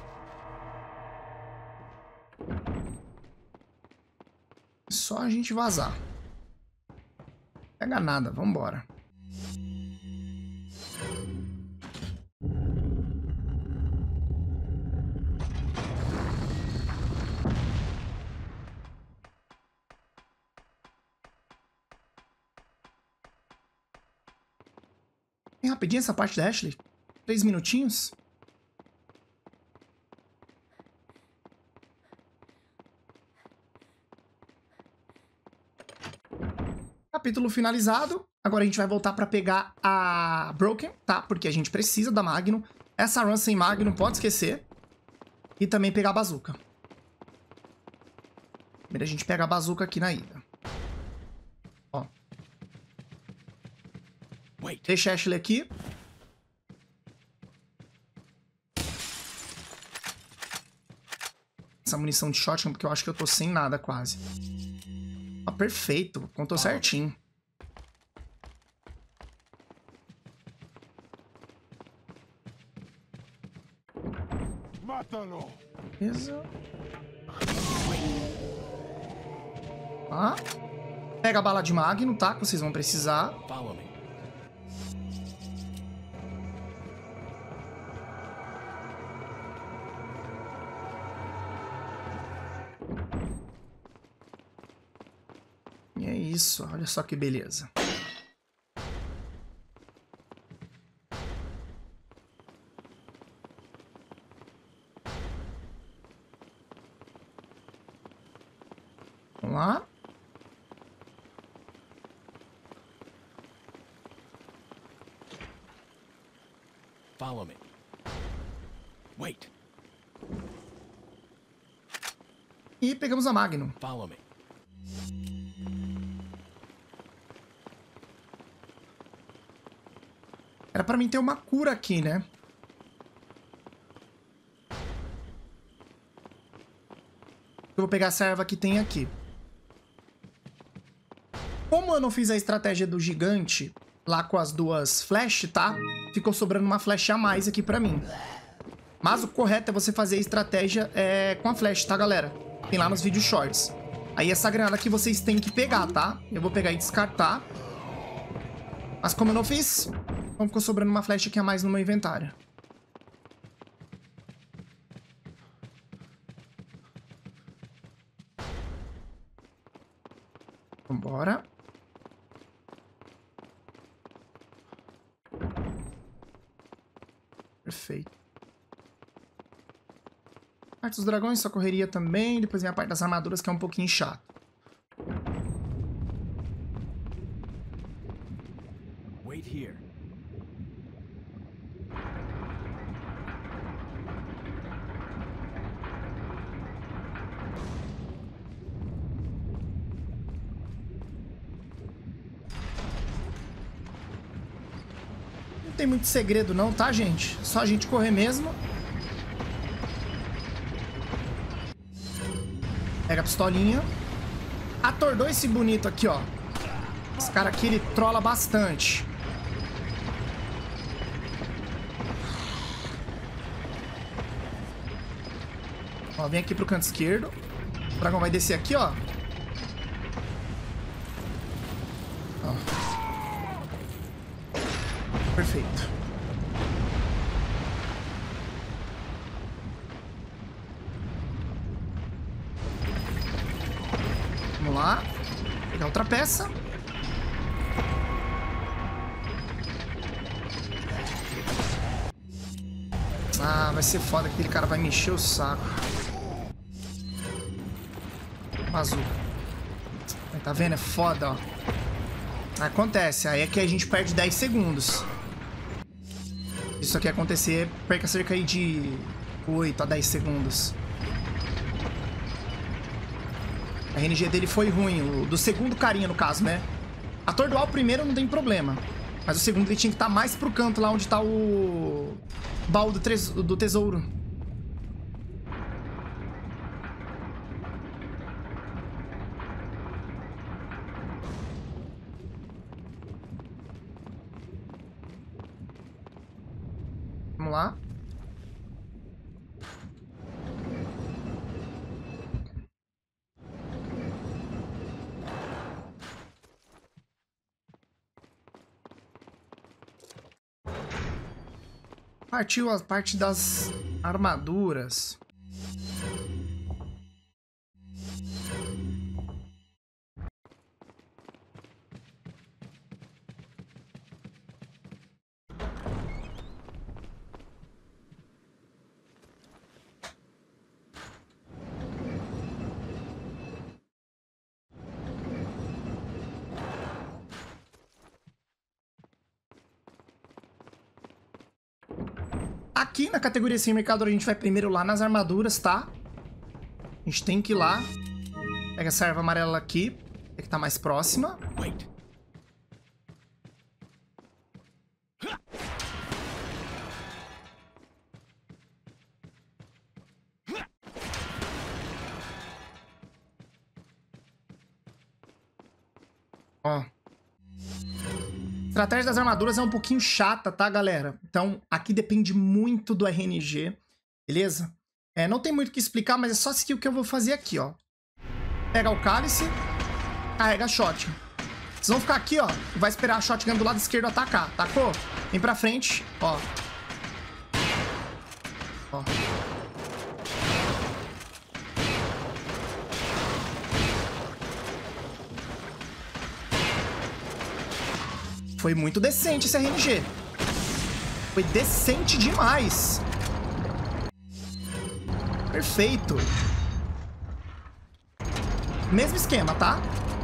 Só a gente vazar. Pega nada, vambora. Bem rapidinho essa parte da Ashley. 3 minutinhos. Capítulo finalizado. Agora a gente vai voltar pra pegar a Broken, tá? Porque a gente precisa da Magnum. Essa run sem Magnum pode esquecer. E também pegar a bazuca. Primeiro a gente pega a bazuca aqui na ida. Ó. Deixa a Ashley aqui. Essa munição de shotgun, porque eu acho que eu tô sem nada quase. Ah, perfeito. Contou certinho. Beleza. Ah. Pega a bala de Magnum, tá? Que vocês vão precisar. Follow me. E é isso. Olha só que beleza. Vamos lá. Follow me. Wait. E pegamos a Magnum. Follow me. Era pra mim ter uma cura aqui, né? Eu vou pegar essa erva que tem aqui. Como eu não fiz a estratégia do gigante lá com as duas flash, tá? Ficou sobrando uma flash a mais aqui pra mim. Mas o correto é você fazer a estratégia com a flash, tá, galera? Tem lá nos vídeos shorts. Aí essa granada aqui vocês têm que pegar, tá? Eu vou pegar e descartar. Mas como eu não fiz, então ficou sobrando uma flecha aqui a mais no meu inventário. Vambora. Perfeito. A parte dos dragões só correria também. Depois vem a parte das armaduras, que é um pouquinho chato. Wait here. Não tem muito segredo não, tá, gente? Só a gente correr mesmo. Pega a pistolinha. Atordou esse bonito aqui, ó. Esse cara aqui, ele trola bastante. Ó, vem aqui pro canto esquerdo. O dragão vai descer aqui, ó. Ó. Perfeito. Vamos lá. Pegar outra peça. Ah, vai ser foda que aquele cara vai me encher o saco. Azul. Tá vendo? É foda, ó. Acontece. Aí é que a gente perde 10 segundos. Isso aqui acontecer, perca cerca aí de 8 a 10 segundos. A RNG dele foi ruim. O do segundo carinha, no caso, né? Atordoar o primeiro não tem problema. Mas o segundo ele tinha que estar mais pro canto, lá onde tá o baú do tesouro. lá. Partiu a parte das armaduras. Aqui na categoria sem mercador a gente vai primeiro lá nas armaduras, tá? A gente tem que ir lá. Pega essa erva amarela aqui, é que tá mais próxima. Wait. Ó. A estratégia das armaduras é um pouquinho chata, tá, galera? Então, aqui depende muito do RNG, beleza? Não tem muito o que explicar, mas é só seguir o que eu vou fazer aqui, ó. Pega o cálice, carrega a shotgun. Vocês vão ficar aqui, ó, e vai esperar a shotgun do lado esquerdo atacar. Tacou? Vem pra frente, ó. Ó. Foi muito decente esse RNG. Foi decente demais. Perfeito. Mesmo esquema, tá?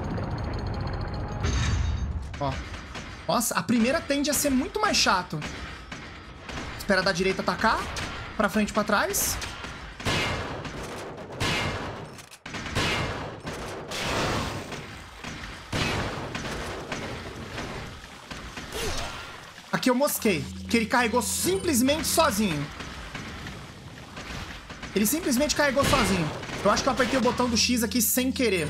Ó. Nossa, a primeira tende a ser muito mais chato. Espera da direita atacar. Pra frente e pra trás. Aqui eu mosquei, que ele carregou simplesmente sozinho. Ele simplesmente carregou sozinho. Eu acho que eu apertei o botão do X aqui sem querer.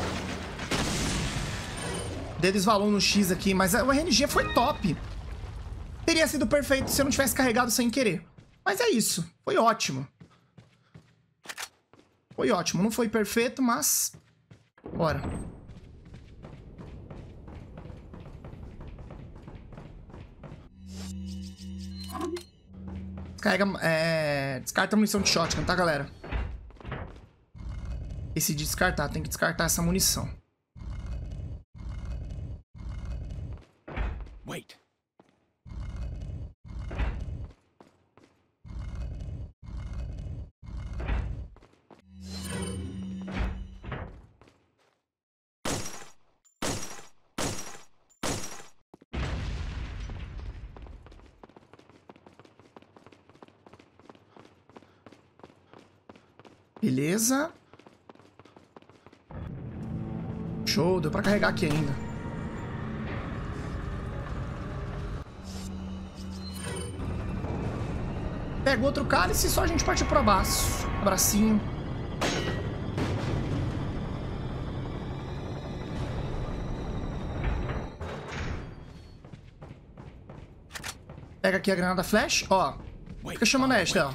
O dedo esvalou no X aqui, mas o RNG foi top. Teria sido perfeito se eu não tivesse carregado sem querer. Mas é isso, foi ótimo. Foi ótimo, não foi perfeito, mas... Bora. Descarga, descarta a munição de shotgun, tá, galera? Decidi descartar, tem que descartar essa munição. Wait. Beleza. Show, deu pra carregar aqui ainda. Pega outro cálice e só a gente partir pro abraço. Abracinho. Pega aqui a granada flash, ó. Fica chamando a Ashley, ó.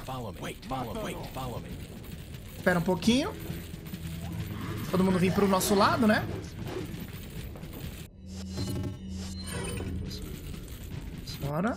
Espera um pouquinho. Todo mundo vir pro nosso lado, né? Bora.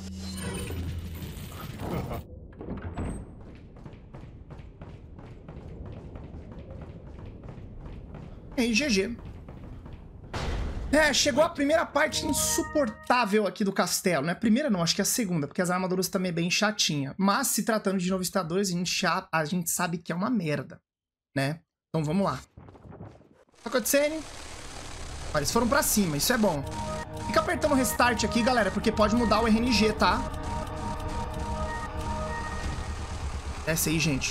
E aí, GG. Chegou a primeira parte insuportável aqui do castelo, né? Primeira não, acho que é a segunda, porque as armaduras também é bem chatinha. Mas, se tratando de novistadores, a gente sabe que é uma merda, né? Então, vamos lá. Tá acontecendo? Olha, eles foram pra cima, isso é bom. Fica apertando o restart aqui, galera, porque pode mudar o RNG, tá? Desce aí, gente.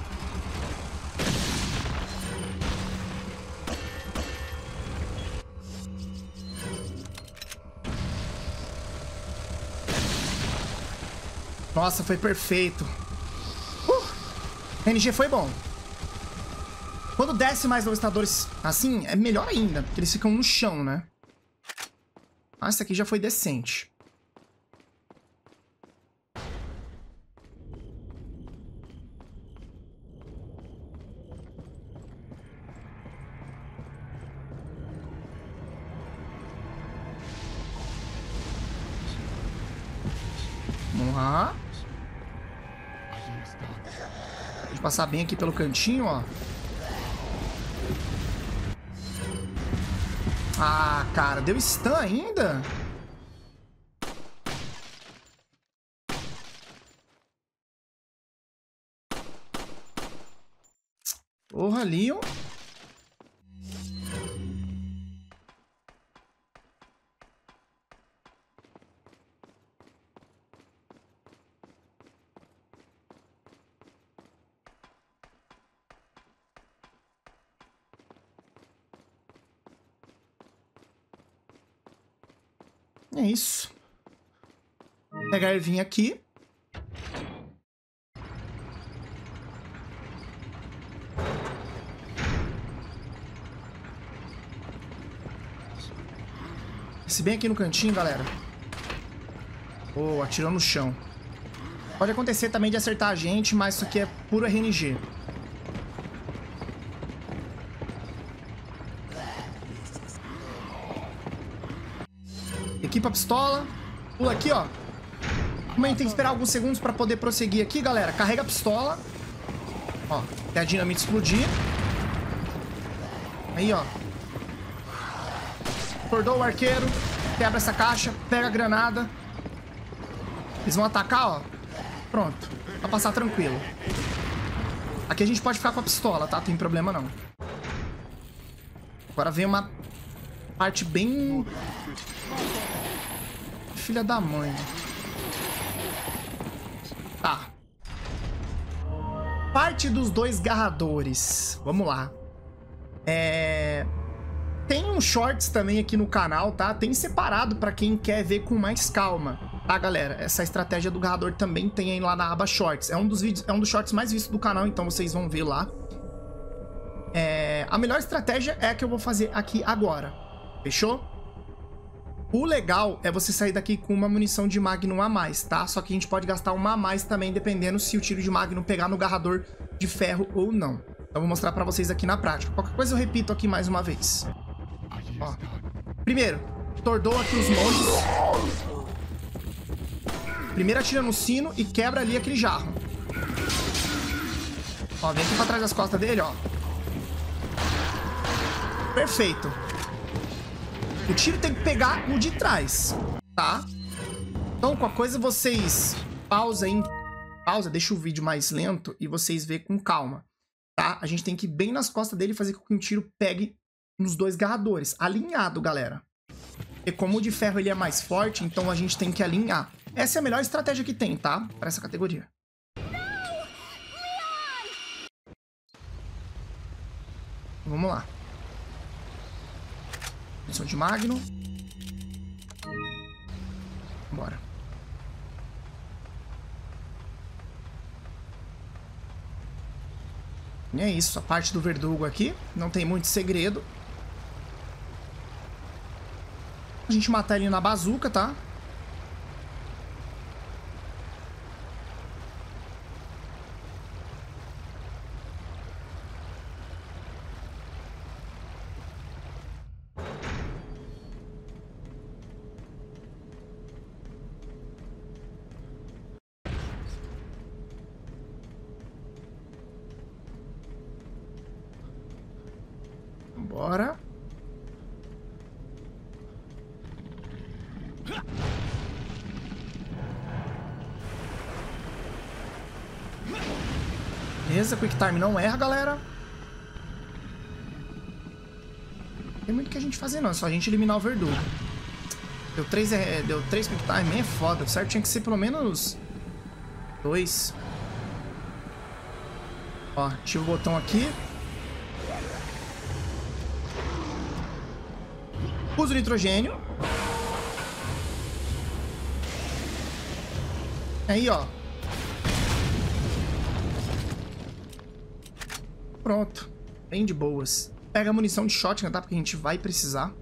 Nossa, foi perfeito. RNG foi bom. Quando desce mais novistadores assim, é melhor ainda, porque eles ficam no chão, né? Ah, esse aqui já foi decente. Aham. Deixa eu passar bem aqui pelo cantinho, ó. Ah, cara, deu stun ainda? Porra, Leon. É isso. Vou pegar a ervinha aqui. Esse bem aqui no cantinho, galera. Oh, atirou no chão. Pode acontecer também de acertar a gente, mas isso aqui é puro RNG. Equipa a pistola. Pula aqui, ó. Como a gente tem que esperar alguns segundos pra poder prosseguir aqui, galera, carrega a pistola. Ó, até a dinamite explodir. Aí, ó. Acordou o arqueiro. Quebra essa caixa. Pega a granada. Eles vão atacar, ó. Pronto. Vai passar tranquilo. Aqui a gente pode ficar com a pistola, tá? Tem problema não. Agora vem uma parte bem... filha da mãe. Tá. Parte dos dois garradores. Vamos lá. Tem um shorts também aqui no canal, tá? Tem separado pra quem quer ver com mais calma, tá, galera? Essa estratégia do garrador também tem aí lá na aba shorts. É um dos vídeos, é um dos shorts mais vistos do canal, então vocês vão ver lá. A melhor estratégia é a que eu vou fazer aqui agora. Fechou? O legal é você sair daqui com uma munição de Magnum a mais, tá? Só que a gente pode gastar uma a mais também, dependendo se o tiro de Magnum pegar no garrador de ferro ou não. Então vou mostrar pra vocês aqui na prática. Qualquer coisa eu repito aqui mais uma vez. Ó. Primeiro, tordou aqui os moldes. Primeiro atira no sino e quebra ali aquele jarro. Ó, vem aqui pra trás das costas dele, ó. Perfeito. O tiro tem que pegar no de trás, tá? Então, com a coisa, vocês pausa aí. Pausa, deixa o vídeo mais lento e vocês vê com calma, tá? A gente tem que ir bem nas costas dele e fazer com que o tiro pegue nos dois garradores. Alinhado, galera. Porque como o de ferro ele é mais forte, então a gente tem que alinhar. Essa é a melhor estratégia que tem, tá? Para essa categoria. Vamos lá. Munição de Magnum. Bora. E é isso, a parte do verdugo aqui. Não tem muito segredo. A gente matar ele na bazuca, tá? Bora. Beleza, Quick Time não erra, galera. Não tem muito o que a gente fazer, não. É só a gente eliminar o verdugo. Deu 3 Quick Time, é foda. Certo? Tinha que ser pelo menos 2. Ó, ativa o botão aqui. Usa o nitrogênio. Aí, ó. Pronto. Bem de boas. Pega a munição de shotgun, tá? Porque a gente vai precisar.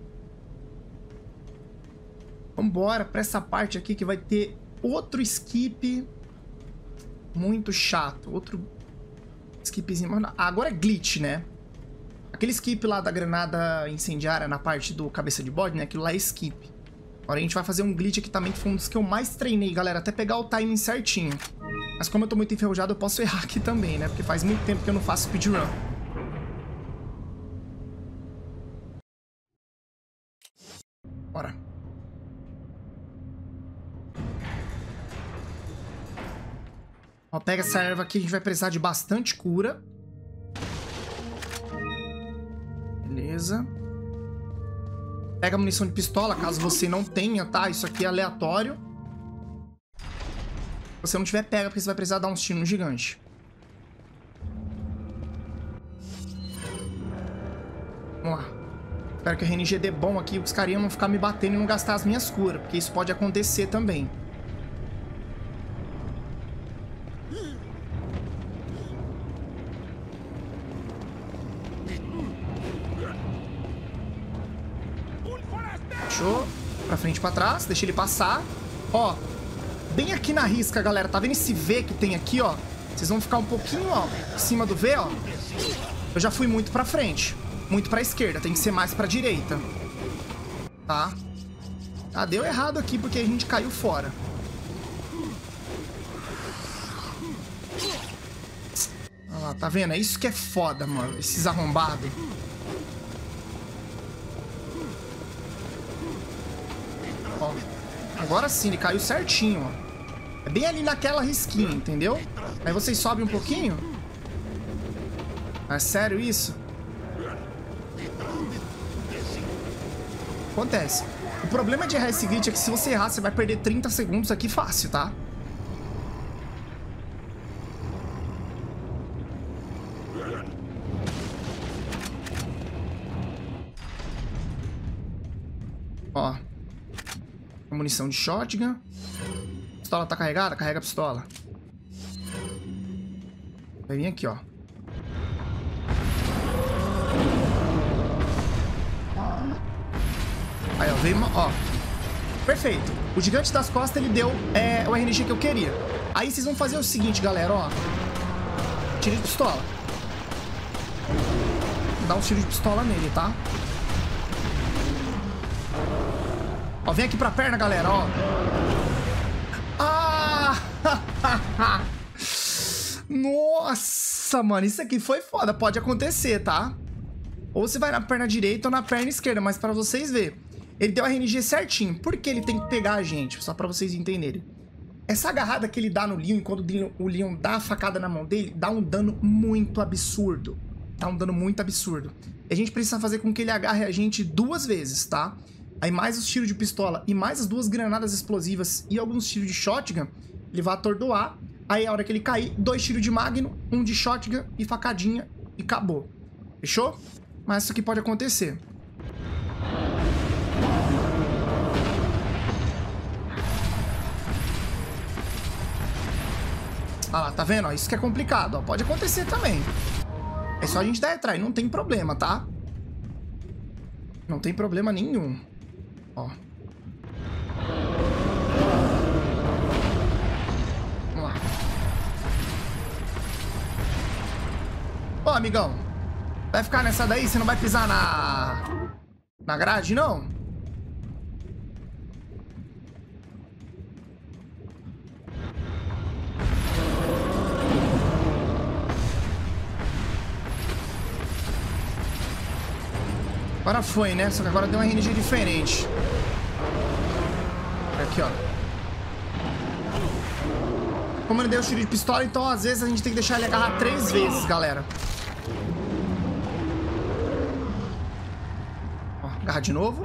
Vambora pra essa parte aqui que vai ter outro skip muito chato. Outro skipzinho. Agora é glitch, né? Aquele skip lá da granada incendiária na parte do cabeça de bode, né? Aquilo lá é skip. Agora a gente vai fazer um glitch aqui também, que foi um dos que eu mais treinei, galera. Até pegar o timing certinho. Mas como eu tô muito enferrujado, eu posso errar aqui também, né? Porque faz muito tempo que eu não faço speedrun. Bora. Ó, pega essa erva aqui, a gente vai precisar de bastante cura. Beleza. Pega a munição de pistola, caso você não tenha, tá? Isso aqui é aleatório. Se você não tiver, pega, porque você vai precisar dar uns tiros no gigante. Vamos lá. Espero que a RNG dê bom aqui, os carinhas vão ficar me batendo e não gastar as minhas curas, porque isso pode acontecer também. Fechou. Pra frente e pra trás, deixa ele passar. Ó, bem aqui na risca, galera. Tá vendo esse V que tem aqui, ó? Vocês vão ficar um pouquinho, ó, em cima do V, ó. Eu já fui muito pra frente. Muito pra esquerda, tem que ser mais pra direita. Tá? Ah, deu errado aqui porque a gente caiu fora. Olha lá, tá vendo? É isso que é foda, mano. Esses arrombados. Ó, agora sim, ele caiu certinho, ó. É bem ali naquela risquinha, entendeu? Aí vocês sobem um pouquinho. É sério isso? Acontece. O problema de errar esse glitch é que se você errar, você vai perder 30 segundos aqui fácil, tá? Ó. Munição de shotgun. A pistola tá carregada? Carrega a pistola. Vai vir aqui, ó. Aí, ó, veio uma... Ó. Perfeito. O gigante das costas, ele deu o RNG que eu queria. Aí vocês vão fazer o seguinte, galera, ó. Tiro de pistola. Dá um tiro de pistola nele, tá? Ó, vem aqui pra perna, galera, ó. Ah! Nossa, mano, isso aqui foi foda. Pode acontecer, tá? Ou você vai na perna direita ou na perna esquerda, mas pra vocês verem. Ele deu a RNG certinho. Por que ele tem que pegar a gente? Só pra vocês entenderem. Essa agarrada que ele dá no Leon, quando o Leon dá a facada na mão dele, dá um dano muito absurdo. Dá um dano muito absurdo. E a gente precisa fazer com que ele agarre a gente 2 vezes, tá? Aí mais os tiros de pistola e mais as 2 granadas explosivas e alguns tiros de shotgun, ele vai atordoar. Aí a hora que ele cair, 2 tiros de magno, 1 de shotgun e facadinha e acabou. Fechou? Mas isso aqui pode acontecer. Ah lá, tá vendo? Ó, isso que é complicado, ó. Pode acontecer também. É só a gente dar atrás, não tem problema, tá? Não tem problema nenhum. Ó. Vamos lá. Ô, amigão. Vai ficar nessa daí? Você não vai pisar na grade, não? Agora foi, né? Só que agora deu uma RNG diferente. Aqui, ó. Como ele deu o tiro de pistola, então às vezes a gente tem que deixar ele agarrar 3 vezes, galera. Ó, agarra de novo.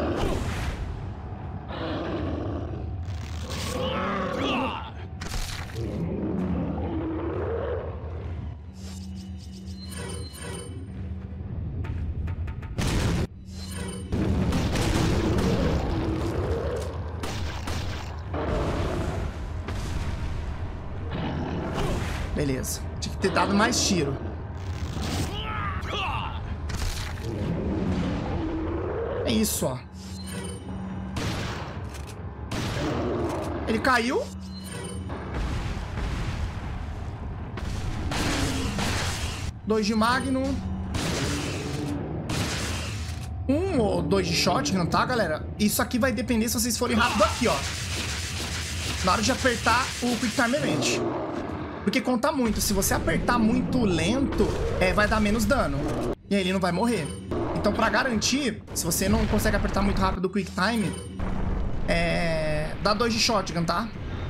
Beleza. Tinha que ter dado mais tiro. É isso, ó. Ele caiu. Dois de Magnum. 1 ou 2 de shotgun, tá, galera? Isso aqui vai depender se vocês forem rápido aqui, ó. Na hora de apertar o Quick Time Event. Porque conta muito. Se você apertar muito lento, vai dar menos dano. E aí ele não vai morrer. Então, pra garantir, se você não consegue apertar muito rápido o Quick Time, dá 2 de shotgun, tá?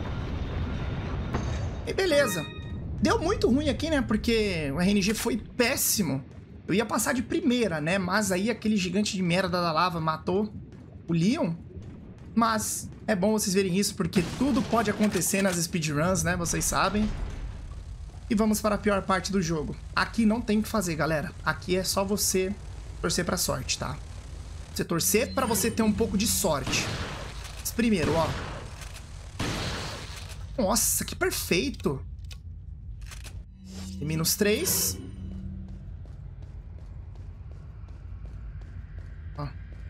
E beleza. Deu muito ruim aqui, né? Porque o RNG foi péssimo. Eu ia passar de primeira, né? Mas aí aquele gigante de merda da lava matou o Leon. Mas é bom vocês verem isso, porque tudo pode acontecer nas speedruns, né? Vocês sabem. E vamos para a pior parte do jogo. Aqui não tem o que fazer, galera. Aqui é só você torcer pra sorte, tá? Você torcer pra você ter um pouco de sorte. Mas primeiro, ó. Nossa, que perfeito. E -3. Ó.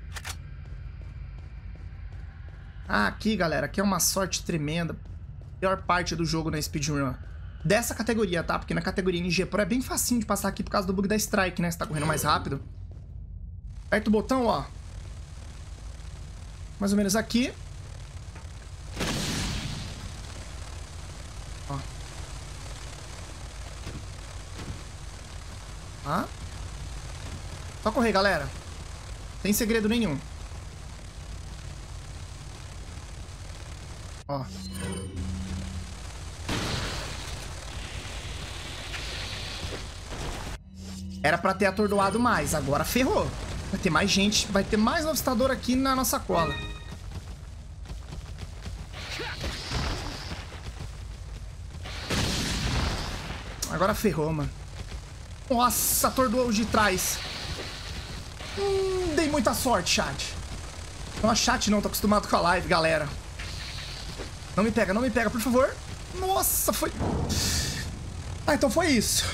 Ah, aqui, galera. Aqui é uma sorte tremenda. Pior parte do jogo na speedrun. Dessa categoria, tá? Porque na categoria NG Pro é bem facinho de passar aqui por causa do bug da Strike, né? Você tá correndo mais rápido. Aperta o botão, ó. Mais ou menos aqui. Ó. Tá? Só correr, galera. Sem segredo nenhum. Ó. Era pra ter atordoado mais, agora ferrou. Vai ter mais gente, vai ter mais novistador aqui na nossa cola. Agora ferrou, mano. Nossa, atordoou os de trás. Dei muita sorte, chat. Não, chat não, tô acostumado com a live, galera. Não me pega, por favor. Nossa, foi... Ah, então foi isso.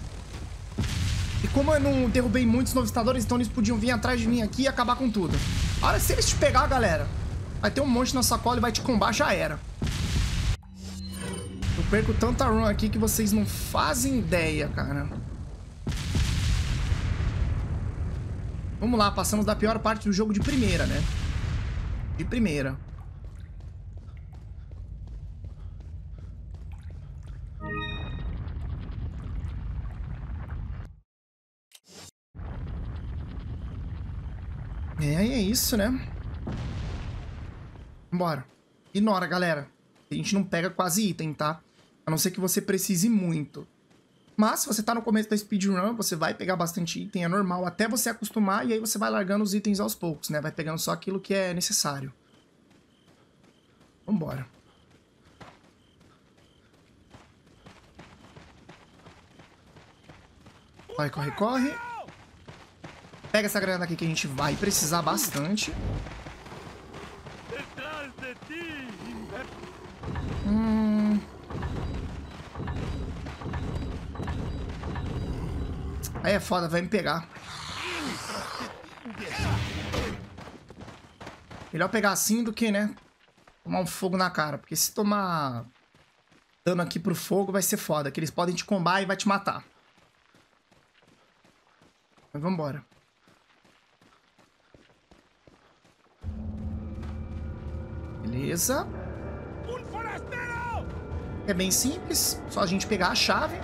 E como eu não derrubei muitos novistadores, então eles podiam vir atrás de mim aqui e acabar com tudo. Olha, se eles te pegar, galera, vai ter um monte na sacola e vai te combar, já era. Eu perco tanta run aqui que vocês não fazem ideia, cara. Vamos lá, passamos da pior parte do jogo de primeira, né? De primeira. É isso, né? Bora. Ignora, galera. A gente não pega quase item, tá? A não ser que você precise muito. Mas, se você tá no começo da speedrun, você vai pegar bastante item, é normal, até você acostumar, e aí você vai largando os itens aos poucos, né? Vai pegando só aquilo que é necessário. Vambora. Vai, corre, corre. Pega essa granada aqui que a gente vai precisar bastante. Aí é foda, vai me pegar. Melhor pegar assim do que, né? Tomar um fogo na cara. Porque se tomar dano aqui pro fogo vai ser foda. Que eles podem te combar e vai te matar. Mas vambora. Beleza. É bem simples. Só a gente pegar a chave.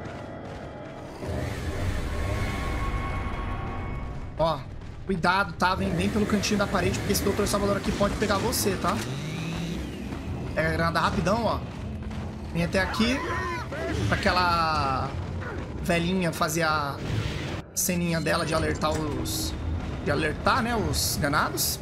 Ó, cuidado, tá? Vem bem pelo cantinho da parede, porque esse Dr. Salvador aqui pode pegar você, tá? Pega a granada rapidão, ó. Vem até aqui. Pra aquela velhinha fazer a ceninha dela de alertar os... De alertar, né? Os ganados.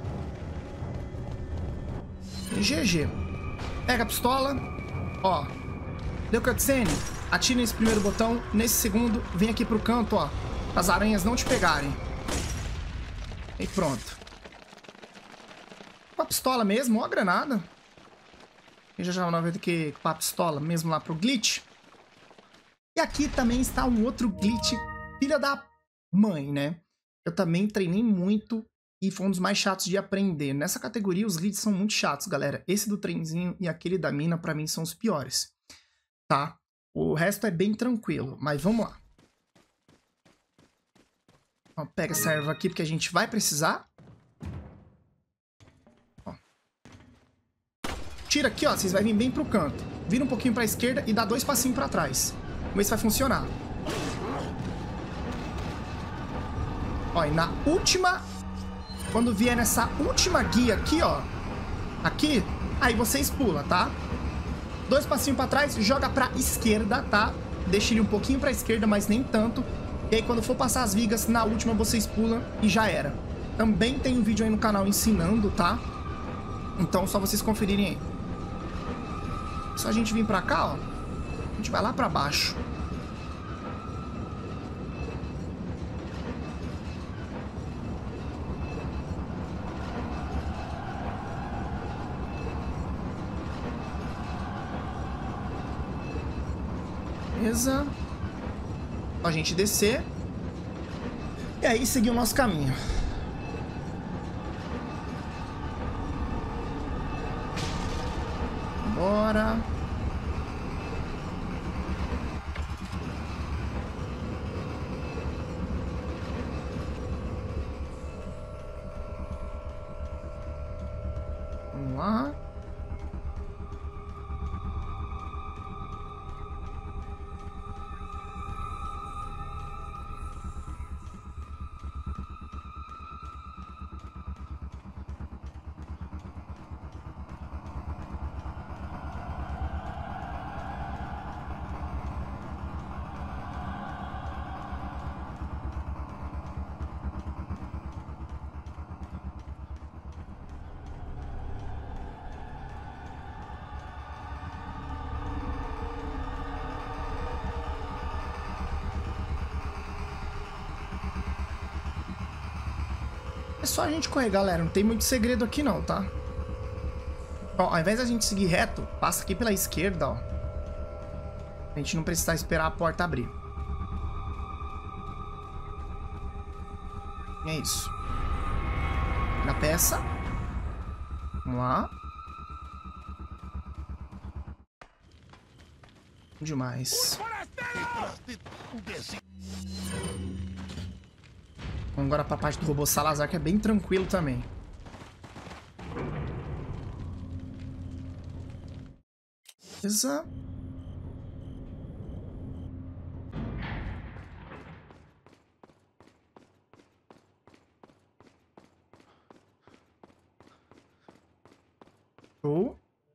E GG. Pega a pistola. Ó. Deu cutscene. Atira nesse primeiro botão. Nesse segundo, vem aqui pro canto, ó. As aranhas não te pegarem. E pronto. Com a pistola mesmo, ou a granada. E já não vai ter que com a pistola mesmo lá pro glitch. E aqui também está um outro glitch, filha da mãe, né? Eu também treinei muito e foi um dos mais chatos de aprender. Nessa categoria, os glitches são muito chatos, galera. Esse do trenzinho e aquele da mina, pra mim, são os piores. Tá? O resto é bem tranquilo, mas vamos lá. Ó, pega essa erva aqui, porque a gente vai precisar. Ó. Tira aqui, ó. Vocês vão vir bem pro canto. Vira um pouquinho pra esquerda e dá 2 passinhos pra trás. Vamos ver se vai funcionar. Ó, e na última... Quando vier nessa última guia aqui, ó. Aqui, aí vocês pulam, tá? 2 passinhos pra trás, joga pra esquerda, tá? Deixa ele um pouquinho pra esquerda, mas nem tanto. E aí, quando for passar as vigas, na última vocês pulam e já era. Também tem um vídeo aí no canal ensinando, tá? Então, só vocês conferirem aí. Só a gente vir pra cá, ó. A gente vai lá pra baixo. Beleza. Ó, a gente descer. E aí seguir o nosso caminho. Bora. Vamos lá. É só a gente correr, galera. Não tem muito segredo aqui não, tá? Ó, ao invés da gente seguir reto, passa aqui pela esquerda, ó. A gente não precisar esperar a porta abrir. É isso. Na peça. Vamos lá. Demais. Vamos agora pra parte do robô Salazar, que é bem tranquilo também. Beleza. Show.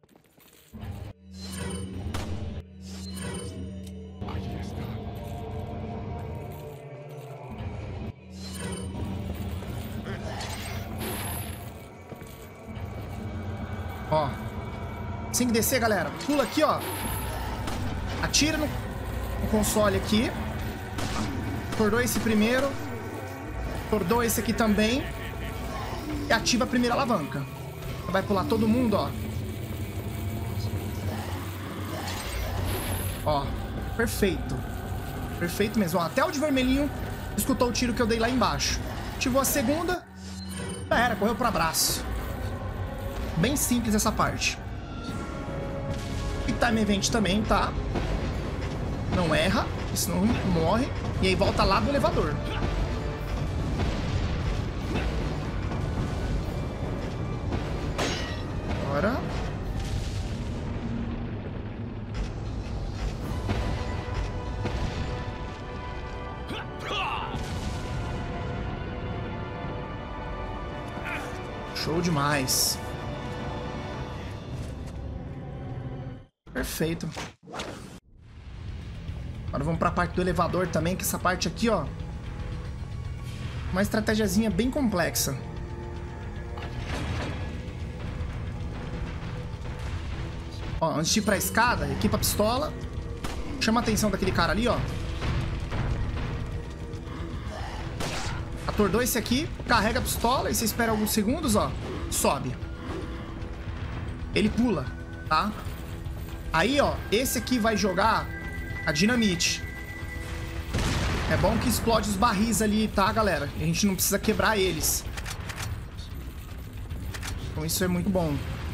Ó. Assim que descer, galera, pula aqui, ó. Atira no console aqui. Tordou esse primeiro. Tordou esse aqui também. E ativa a primeira alavanca. Vai pular todo mundo, ó. Ó. Perfeito. Perfeito mesmo. Ó, até o de vermelhinho escutou o tiro que eu dei lá embaixo. Ativou a segunda. Já era, correu pro abraço. Bem simples essa parte. E Time Event também, tá? Não erra, senão morre. E aí volta lá do elevador. Bora. Show demais. Perfeito. Agora vamos para a parte do elevador também, que essa parte aqui, ó, uma estratégiazinha bem complexa. Ó, antes de ir para a escada, equipa a pistola. Chama a atenção daquele cara ali, ó. Atordou esse aqui, carrega a pistola e você espera alguns segundos, ó. Sobe. Ele pula, tá? Aí, ó, esse aqui vai jogar a dinamite. É bom que explode os barris ali, tá, galera? A gente não precisa quebrar eles. Então isso é muito bom.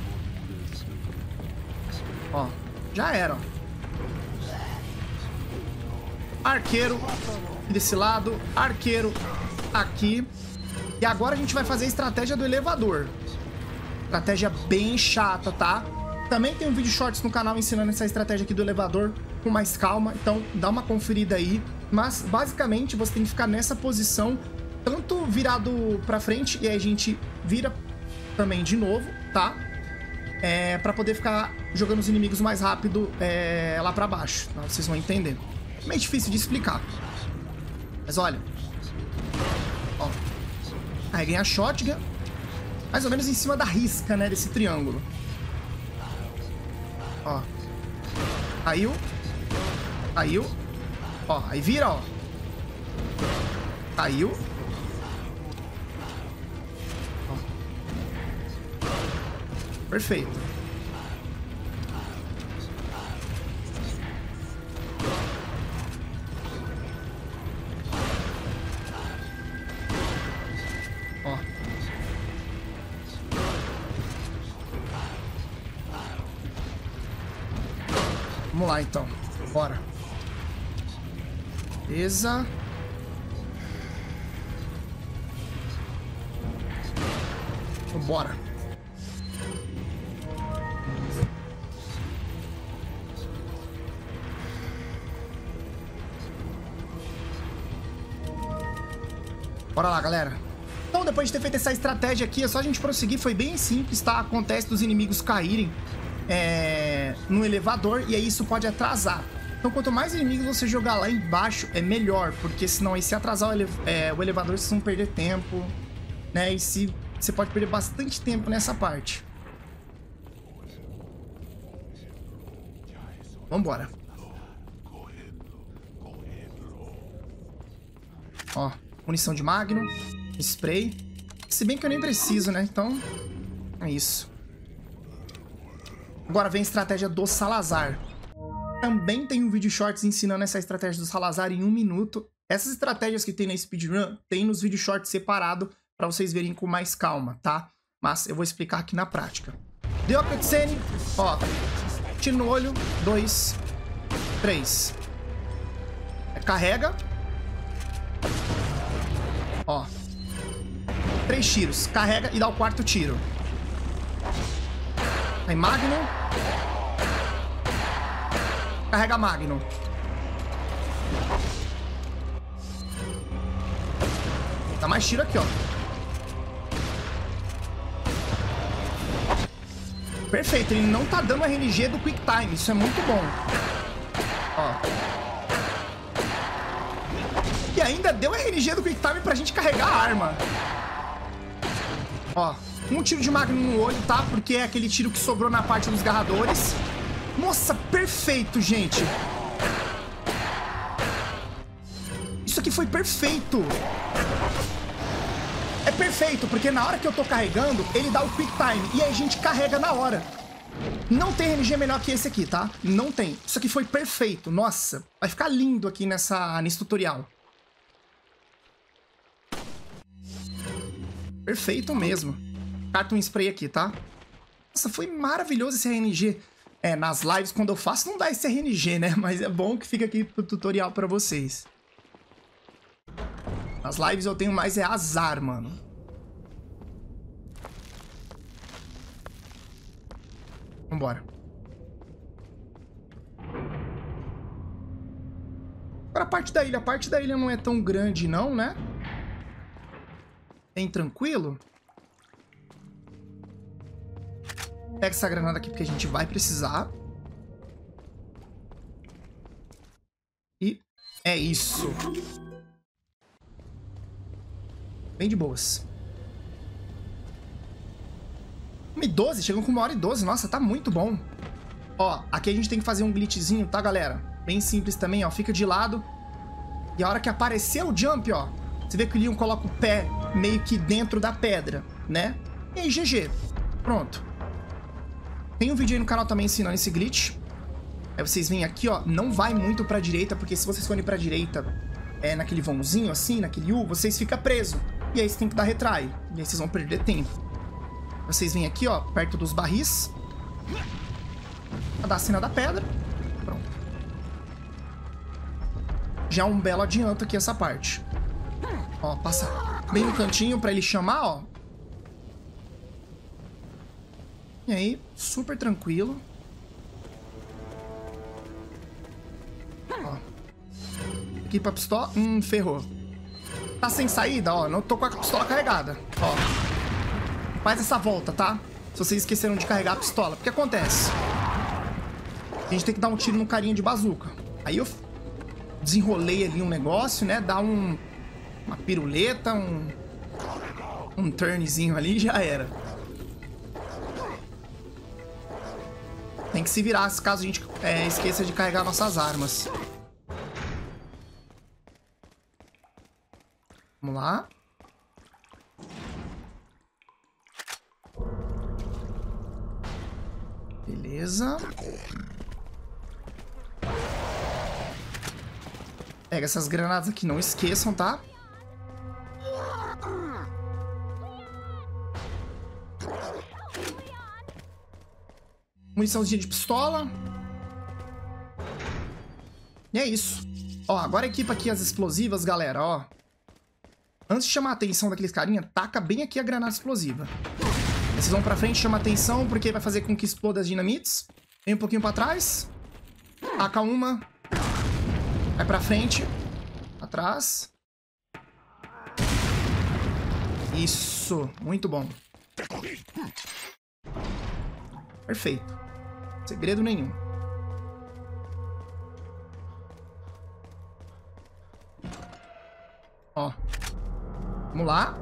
Ó, já era, ó. Arqueiro desse lado, arqueiro aqui. E agora a gente vai fazer a estratégia do elevador. Estratégia bem chata, tá? Também tem um vídeo shorts no canal ensinando essa estratégia aqui do elevador com mais calma. Então dá uma conferida aí. Mas basicamente você tem que ficar nessa posição, tanto virado pra frente, e aí a gente vira também de novo, tá? Pra poder ficar jogando os inimigos mais rápido lá pra baixo, tá? Vocês vão entender. É meio difícil de explicar. Mas olha. Ó. Aí ganha a shotgun. Mais ou menos em cima da risca, né? Desse triângulo. Ó. Caiu. Caiu. Ó, aí vira, ó. Caiu. Ó. Perfeito. Ó. Vamos lá, então. Bora. Beleza. Bora. Bora lá, galera. Então, depois de ter feito essa estratégia aqui, é só a gente prosseguir. Foi bem simples, tá? Acontece dos inimigos caírem no elevador, e aí isso pode atrasar. Então, quanto mais inimigos você jogar lá embaixo, é melhor, porque senão aí se atrasar o elevador, vocês vão perder tempo, né? E você pode perder bastante tempo nessa parte. Vambora. Ó, munição de Magnum, spray. Se bem que eu nem preciso, né? Então, é isso. Agora vem a estratégia do Salazar. Também tem um vídeo shorts ensinando essa estratégia do Salazar em 1 minuto. Essas estratégias que tem na speedrun, tem nos vídeos shorts separado para vocês verem com mais calma, tá? Mas eu vou explicar aqui na prática. Deu a cutscene, ó. Tiro no olho, 2, 3. Carrega. Ó. 3 tiros. Carrega e dá o 4º tiro. Aí Magnum. Carrega Magnum. Dá mais tiro aqui, ó. Perfeito, ele não tá dando RNG do Quick Time. Isso é muito bom. Ó. E ainda deu RNG do Quick Time pra gente carregar a arma. Ó. Um tiro de Magnum no olho, tá? Porque é aquele tiro que sobrou na parte dos garradores. Nossa, perfeito, gente. Isso aqui foi perfeito. É perfeito, porque na hora que eu tô carregando, ele dá o Quick Time. E aí a gente carrega na hora. Não tem RNG melhor que esse aqui, tá? Não tem. Isso aqui foi perfeito. Nossa, vai ficar lindo aqui nesse tutorial. Perfeito mesmo. Carta um spray aqui, tá? Nossa, foi maravilhoso esse RNG. Nas lives, quando eu faço, não dá esse RNG, né? Mas é bom que fica aqui pro tutorial pra vocês. Nas lives eu tenho mais azar, mano. Vambora. Agora a parte da ilha. A parte da ilha não é tão grande, não, né? Bem tranquilo. Pega essa granada aqui porque a gente vai precisar. E é isso. Bem de boas. 1h12, chegam com 1h12. Nossa, tá muito bom. Ó, aqui a gente tem que fazer um glitchzinho, tá, galera? Bem simples também, ó. Fica de lado. E a hora que aparecer o jump, ó, você vê que o Leon coloca o pé meio que dentro da pedra, né? E aí, GG. Pronto. Tem um vídeo aí no canal também ensinando esse glitch. Aí vocês vêm aqui, ó. Não vai muito pra direita, porque se vocês forem pra direita, naquele vãozinho assim, naquele U, vocês ficam presos. E aí vocês tem que dar retry. E aí vocês vão perder tempo. Vocês vêm aqui, ó, perto dos barris. Pra dar a cena da pedra. Pronto. Já um belo adianto aqui essa parte. Ó, passa bem no cantinho pra ele chamar, ó. E aí, super tranquilo. Ó. Equipa a pistola. Ferrou. Tá sem saída, ó. Não tô com a pistola carregada. Ó. Faz essa volta, tá? Se vocês esqueceram de carregar a pistola. O que acontece? A gente tem que dar um tiro no carinha de bazuca. Aí eu desenrolei ali um negócio, né? Dá uma piruleta, um turnzinho ali e já era. Tem que se virar caso a gente esqueça de carregar nossas armas. Vamos lá. Beleza. Pega essas granadas aqui, não esqueçam, tá? Muniçãozinha de pistola. E é isso. Ó, agora equipa aqui as explosivas, galera, ó. Antes de chamar a atenção daqueles carinha, taca bem aqui a granada explosiva. Vocês vão pra frente, chama a atenção, porque vai fazer com que exploda as dinamites. Vem um pouquinho pra trás. Taca uma. Vai pra frente. Atrás. Isso. Muito bom. Perfeito. Segredo nenhum. Ó. Vamos lá.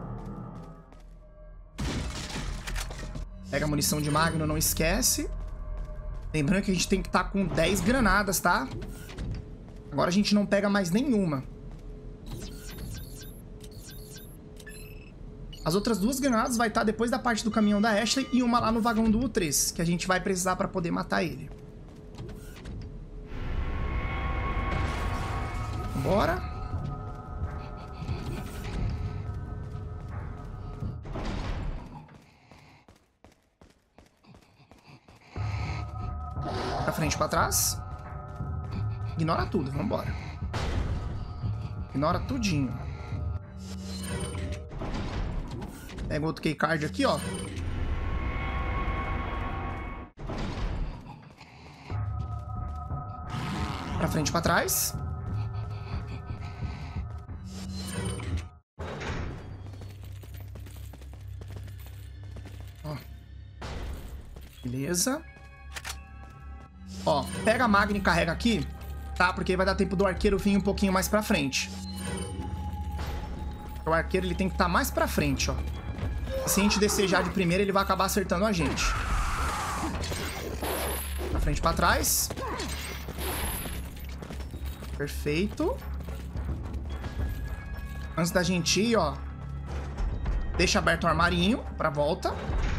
Pega a munição de magno, não esquece. Lembrando que a gente tem que estar com 10 granadas, tá? Agora a gente não pega mais nenhuma. As outras 2 granadas vai estar depois da parte do caminhão da Ashley e uma lá no vagão do U3, que a gente vai precisar para poder matar ele. Bora. Pra frente, pra trás. Ignora tudo, vambora. Ignora tudinho. Pega outro keycard aqui, ó. Pra frente, pra trás. Ó. Beleza. Ó, pega a Magna e carrega aqui, tá? Porque vai dar tempo do arqueiro vir um pouquinho mais pra frente. O arqueiro, ele tem que estar mais pra frente, ó. Se a gente descer já de primeira, ele vai acabar acertando a gente. Pra frente, pra trás. Perfeito. Antes da gente ir, ó, deixa aberto o armarinho pra volta.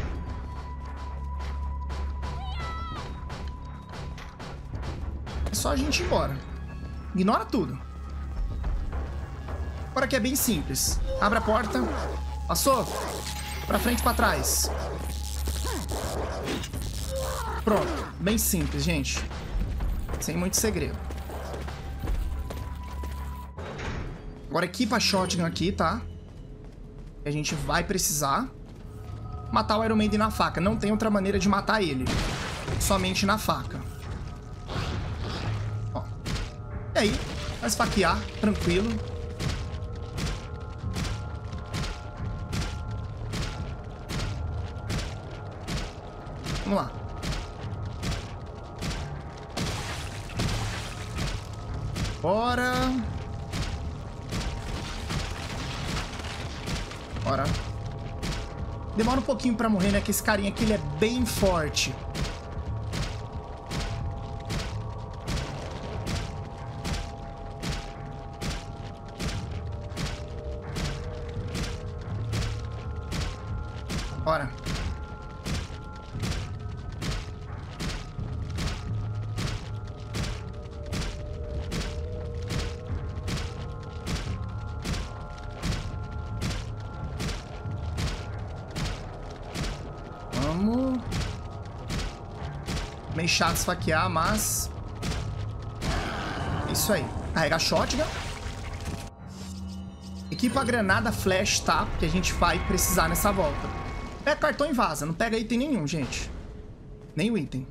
É só a gente ir embora. Ignora tudo. Agora aqui é bem simples. Abre a porta. Passou. Pra frente, pra trás. Pronto. Bem simples, gente. Sem muito segredo. Agora equipa a shotgun aqui, tá? A gente vai precisar matar o Iron Maiden na faca. Não tem outra maneira de matar ele. Somente na faca. Ó. E aí, vai esfaquear, tranquilo. Vamos lá. Bora. Bora. Demora um pouquinho pra morrer, né? Que esse carinha aqui, ele é bem forte. Bora. Vamos. Meio chato esfaquear, mas... Isso aí. Carregar shotgun. Equipa a granada flash, tá? Que a gente vai precisar nessa volta. Pega cartão e vaza. Não pega item nenhum, gente. Nem o item.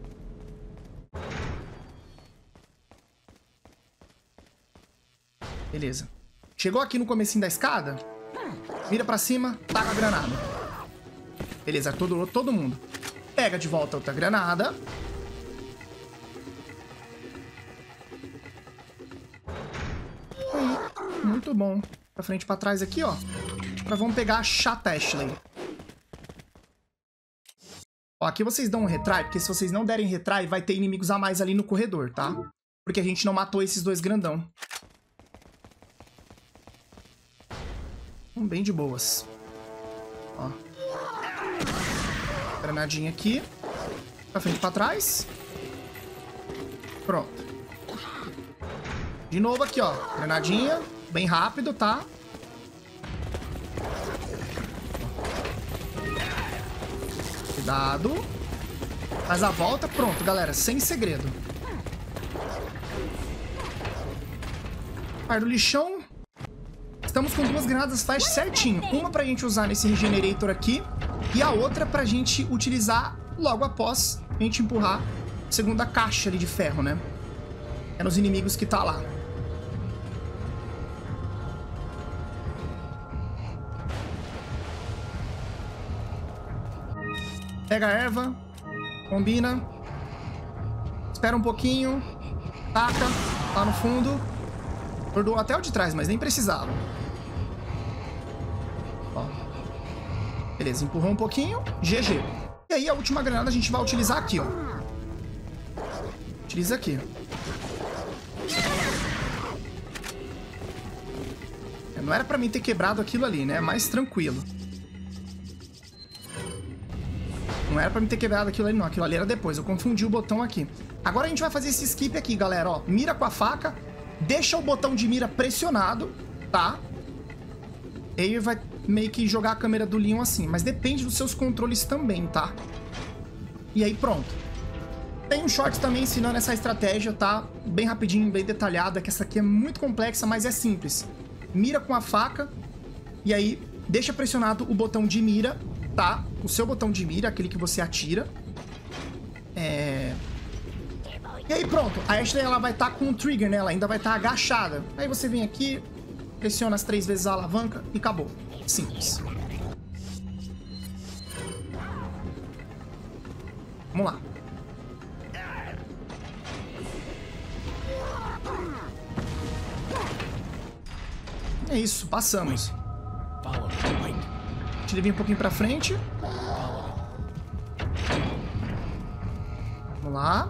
Beleza. Chegou aqui no comecinho da escada. Vira pra cima, taca a granada. Beleza, todo mundo. Pega de volta outra granada. Aí, muito bom. Pra frente e pra trás aqui, ó. Agora vamos pegar a chata Ashley. Ó, aqui vocês dão um retry, porque se vocês não derem retry, vai ter inimigos a mais ali no corredor, tá? Porque a gente não matou esses dois grandão. Bem de boas. Ó. Granadinha aqui. Pra frente e pra trás. Pronto. De novo aqui, ó. Granadinha. Bem rápido, tá? Cuidado. Faz a volta. Pronto, galera. Sem segredo. Par do lixão. Estamos com duas granadas flash certinho. Uma pra gente usar nesse Regenerator aqui. E a outra pra gente utilizar logo após a gente empurrar a segunda caixa ali de ferro, né? É nos inimigos que tá lá. Pega a erva. Combina. Espera um pouquinho. Taca. Lá no fundo. Tordoou até o de trás, mas nem precisava. Ó. Beleza, empurrou um pouquinho. GG. E aí a última granada a gente vai utilizar aqui, ó. Utiliza aqui. Não era pra mim ter quebrado aquilo ali, né? Mais tranquilo. Não era pra mim ter quebrado aquilo ali, não. Aquilo ali era depois. Eu confundi o botão aqui. Agora a gente vai fazer esse skip aqui, galera, ó. Mira com a faca. Deixa o botão de mira pressionado, tá? Ele vai meio que jogar a câmera do Leon assim. Mas depende dos seus controles também, tá? E aí, pronto. Tem um short também ensinando essa estratégia, tá? Bem rapidinho, bem detalhada. Que essa aqui é muito complexa, mas é simples. Mira com a faca. E aí, deixa pressionado o botão de mira, tá? O seu botão de mira, aquele que você atira. E aí pronto, a Ashley ela vai estar com o trigger, né? Ela ainda vai estar agachada. Aí você vem aqui, pressiona as 3 vezes a alavanca e acabou. Simples. Vamos lá. É isso, passamos. Deixa ele vir um pouquinho pra frente. Vamos lá.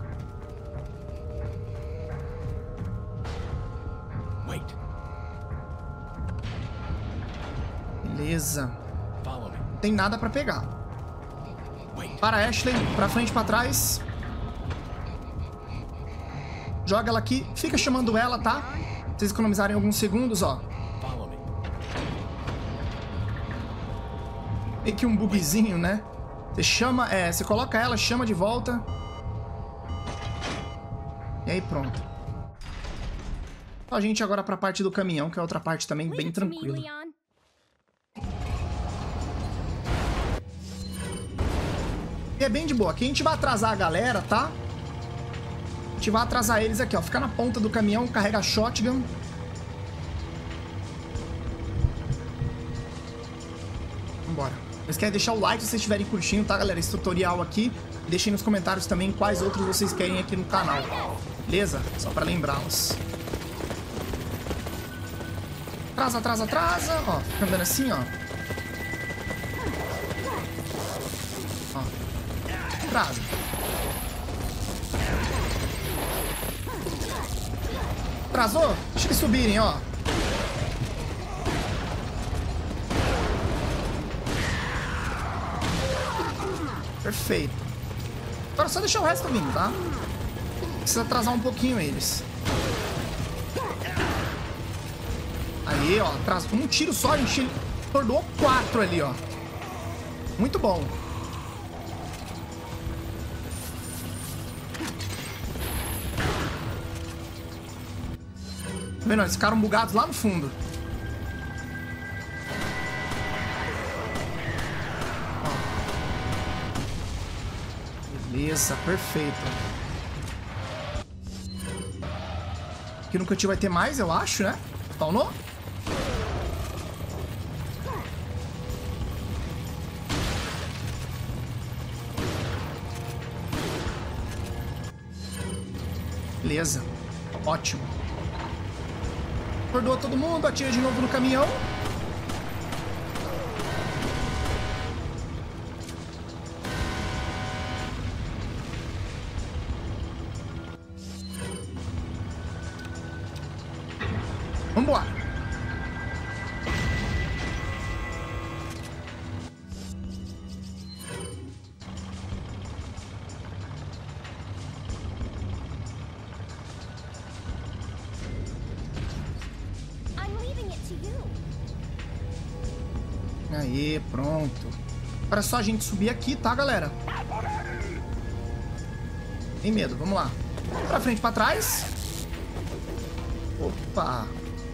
Beleza. Não tem nada pra pegar. Para Ashley, pra frente e pra trás. Joga ela aqui, fica chamando ela, tá? Pra vocês economizarem alguns segundos, ó. Meio que um bugzinho, né? Você chama, você coloca ela, chama de volta. E aí pronto. A gente agora pra parte do caminhão, que é outra parte também bem tranquila. E é bem de boa. Aqui a gente vai atrasar a galera, tá? A gente vai atrasar eles aqui, ó. Fica na ponta do caminhão, carrega a shotgun. Vambora. Vocês querem deixar o like se vocês estiverem curtindo, tá, galera? Esse tutorial aqui. Deixem nos comentários também quais outros vocês querem aqui no canal. Beleza? Só pra lembrá-los. Atrasa, atrasa, atrasa. Ó, fica andando assim, ó. Atrasa. Atrasou? Deixa eles subirem, ó. Perfeito. Agora só deixar o resto vindo, tá? Precisa atrasar um pouquinho eles. Aí, ó. Atrasou um tiro só, a gente tornou 4 ali, ó. Muito bom. Tá vendo? Eles ficaram bugados lá no fundo. Beleza, perfeito. Aqui no cantinho vai ter mais, eu acho, né? Spawnou? Beleza. Ótimo. Acordou todo mundo, atira de novo no caminhão. Vambora. I'm leaving it to you. Aê, pronto. Agora é só a gente subir aqui, tá, galera? Tem medo, vamos lá. Pra frente, pra trás. Opa.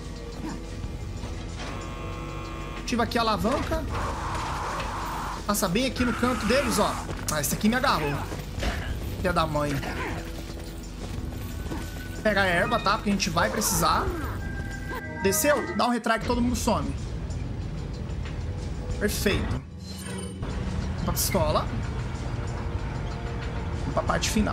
Ativa aqui a alavanca. Passa bem aqui no canto deles, ó. Ah, esse aqui me agarrou. Filha da mãe. Pega a erva, tá? Porque a gente vai precisar. Desceu? Dá um retry que todo mundo some. Perfeito. Pra pistola. E pra parte final.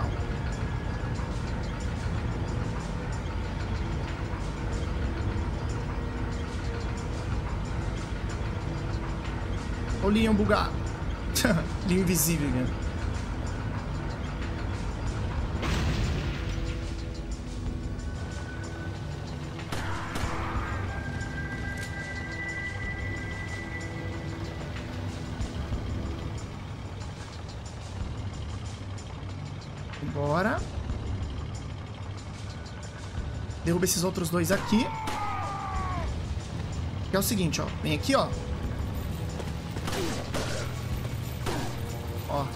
O Leon bugado. Leon invisível, né? Bora. Derruba esses outros dois aqui. Que é o seguinte, ó. Vem aqui, ó. Ó.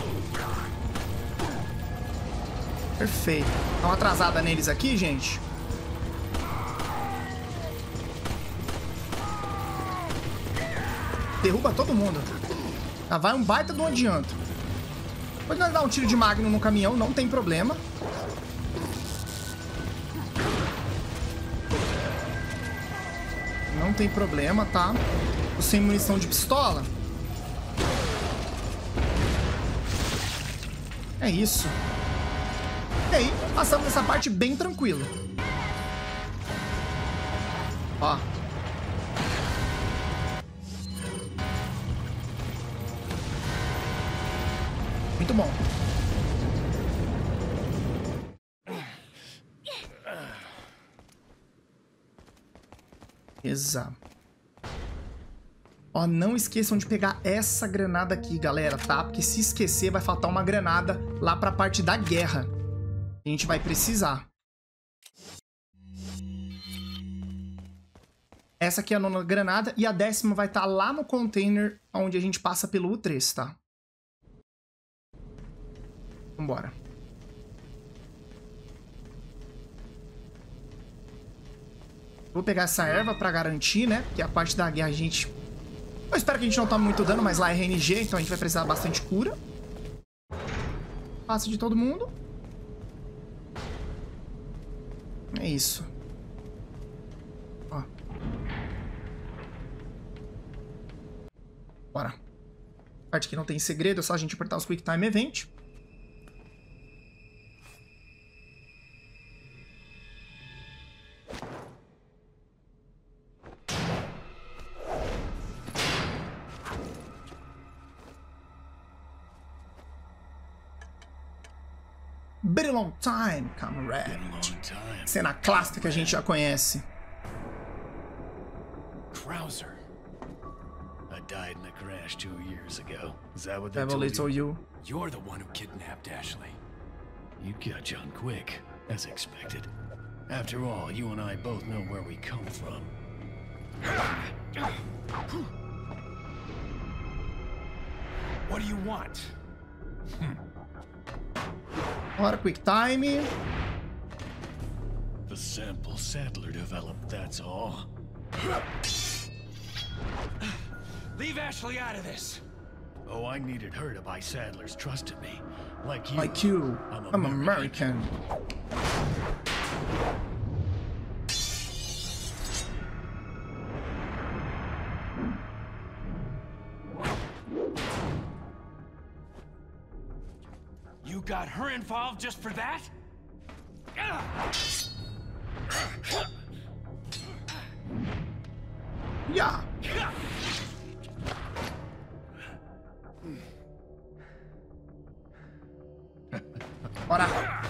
Perfeito. Dá uma atrasada neles aqui, gente. Derruba todo mundo. Tá, vai um baita de um adianto. Pode nós dar um tiro de Magnum no caminhão, não tem problema. Não tem problema, tá? Tô sem munição de pistola. É isso. E aí, passamos essa parte bem tranquilo. Ó. Muito bom. Exato. Ó, não esqueçam de pegar essa granada aqui, galera, tá? Porque se esquecer, vai faltar uma granada lá pra parte da guerra. A gente vai precisar. Essa aqui é a 9ª granada e a 10ª vai estar lá no container onde a gente passa pelo U3, tá? Vambora. Vou pegar essa erva pra garantir, né? Porque a parte da guerra a gente... Eu espero que a gente não tome muito dano, mas lá é RNG, então a gente vai precisar bastante cura. Passa de todo mundo. É isso. Ó. Bora. Parte que não tem segredo, é só a gente apertar os Quick Time Event. Been a long time, comrade. Cena clássica que a gente já conhece. Krauser. I died in a crash 2 years ago. Is that what they Beverly told you? told you. You're the one who kidnapped Ashley. You got on quick, as expected. After all, you and I both know where we come from. What do you want? Bora, Quick Time. The sample Sadler developed, that's all. Leave Ashley out of this. Oh, I needed her to buy Sadler's trust in me. Like you, I'm American. You got her involved just for that? Yeah. Bora.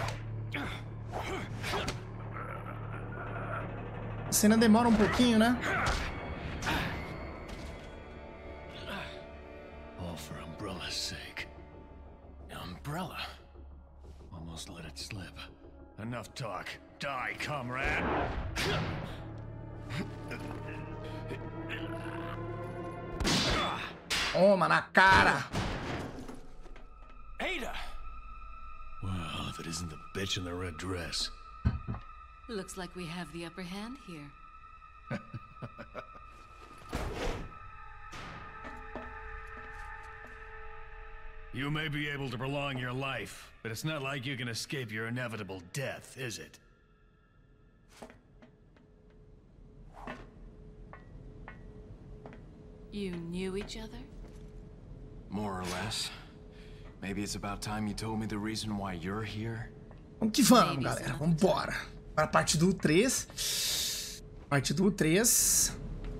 A cena demora um pouquinho, né? All for Umbrella's sake. Umbrella? Almost let it slip. Enough talk. Die, comrade! Toma na cara. Ada! Well, if it isn't the bitch in the red dress. Looks like we have the upper hand here. You may be able to prolong your life, but it's not like you can escape your inevitable death, is it? You knew each other? More or less. Maybe it's about time you told me the reason why you're here. Vamos que vamos, galera. Vambora. Para a parte do 3. Parte do 3.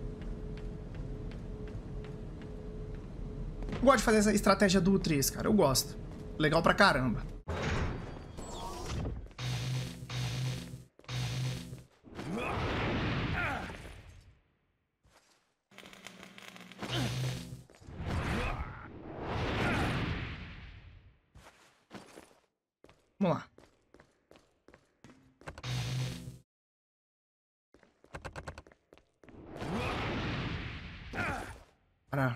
Eu gosto de fazer essa estratégia do 3, cara. Eu gosto. Legal pra caramba. Vamos lá. Para.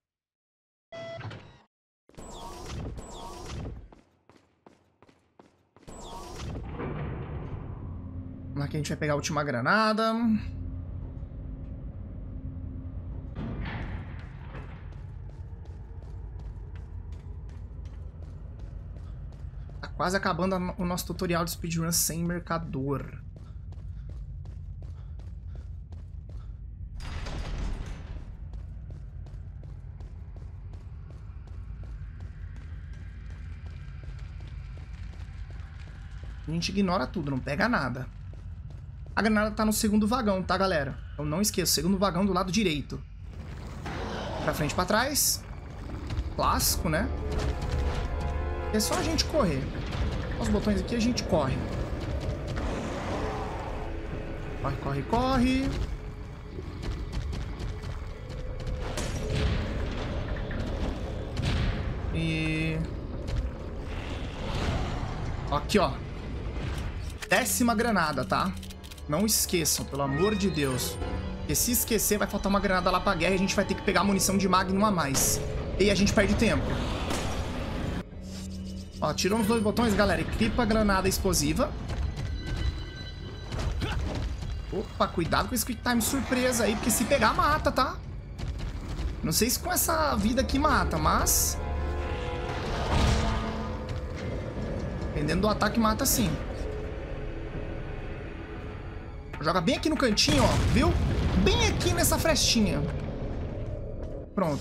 Vamos lá que a gente vai pegar a última granada. Tá quase acabando o nosso tutorial de speedrun sem mercador. A gente ignora tudo, não pega nada. A granada tá no segundo vagão, tá, galera? Então não esqueça, segundo vagão do lado direito. Pra frente e pra trás. Clássico, né? É só a gente correr. Os botões aqui a gente corre. Corre, corre, corre. E... aqui, ó. 10ª granada, tá? Não esqueçam, pelo amor de Deus. Porque se esquecer, vai faltar uma granada lá pra guerra e a gente vai ter que pegar munição de Magnum a mais. E a gente perde tempo. Ó, tirou os 2 botões, galera. Equipa a granada explosiva. Opa, cuidado com esse quick time surpresa aí, porque se pegar, mata, tá? Não sei se com essa vida aqui mata, mas... dependendo do ataque, mata sim. Joga bem aqui no cantinho, ó, viu? Bem aqui nessa frestinha. Pronto.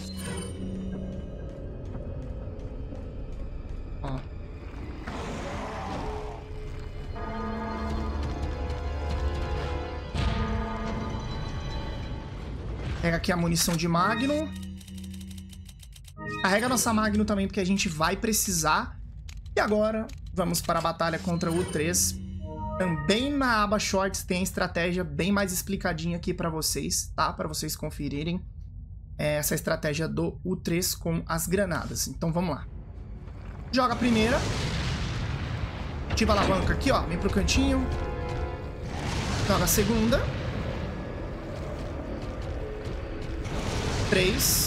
Ó. Pega aqui a munição de Magnum. Carrega a nossa Magnum também, porque a gente vai precisar. E agora, vamos para a batalha contra o U3. Também na aba Shorts tem a estratégia bem mais explicadinha aqui pra vocês, tá? Pra vocês conferirem essa estratégia do U3 com as granadas. Então vamos lá. Joga a primeira. Ativa a alavanca aqui, ó. Vem pro cantinho. Joga a segunda. 3.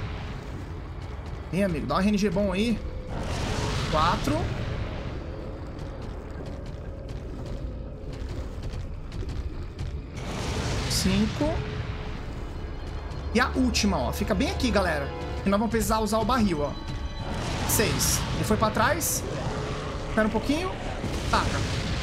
Vem, amigo. Dá um RNG bom aí. 4. 5. E a última, ó. Fica bem aqui, galera. E nós vamos precisar usar o barril, ó. 6. Ele foi pra trás. Espera um pouquinho. Taca.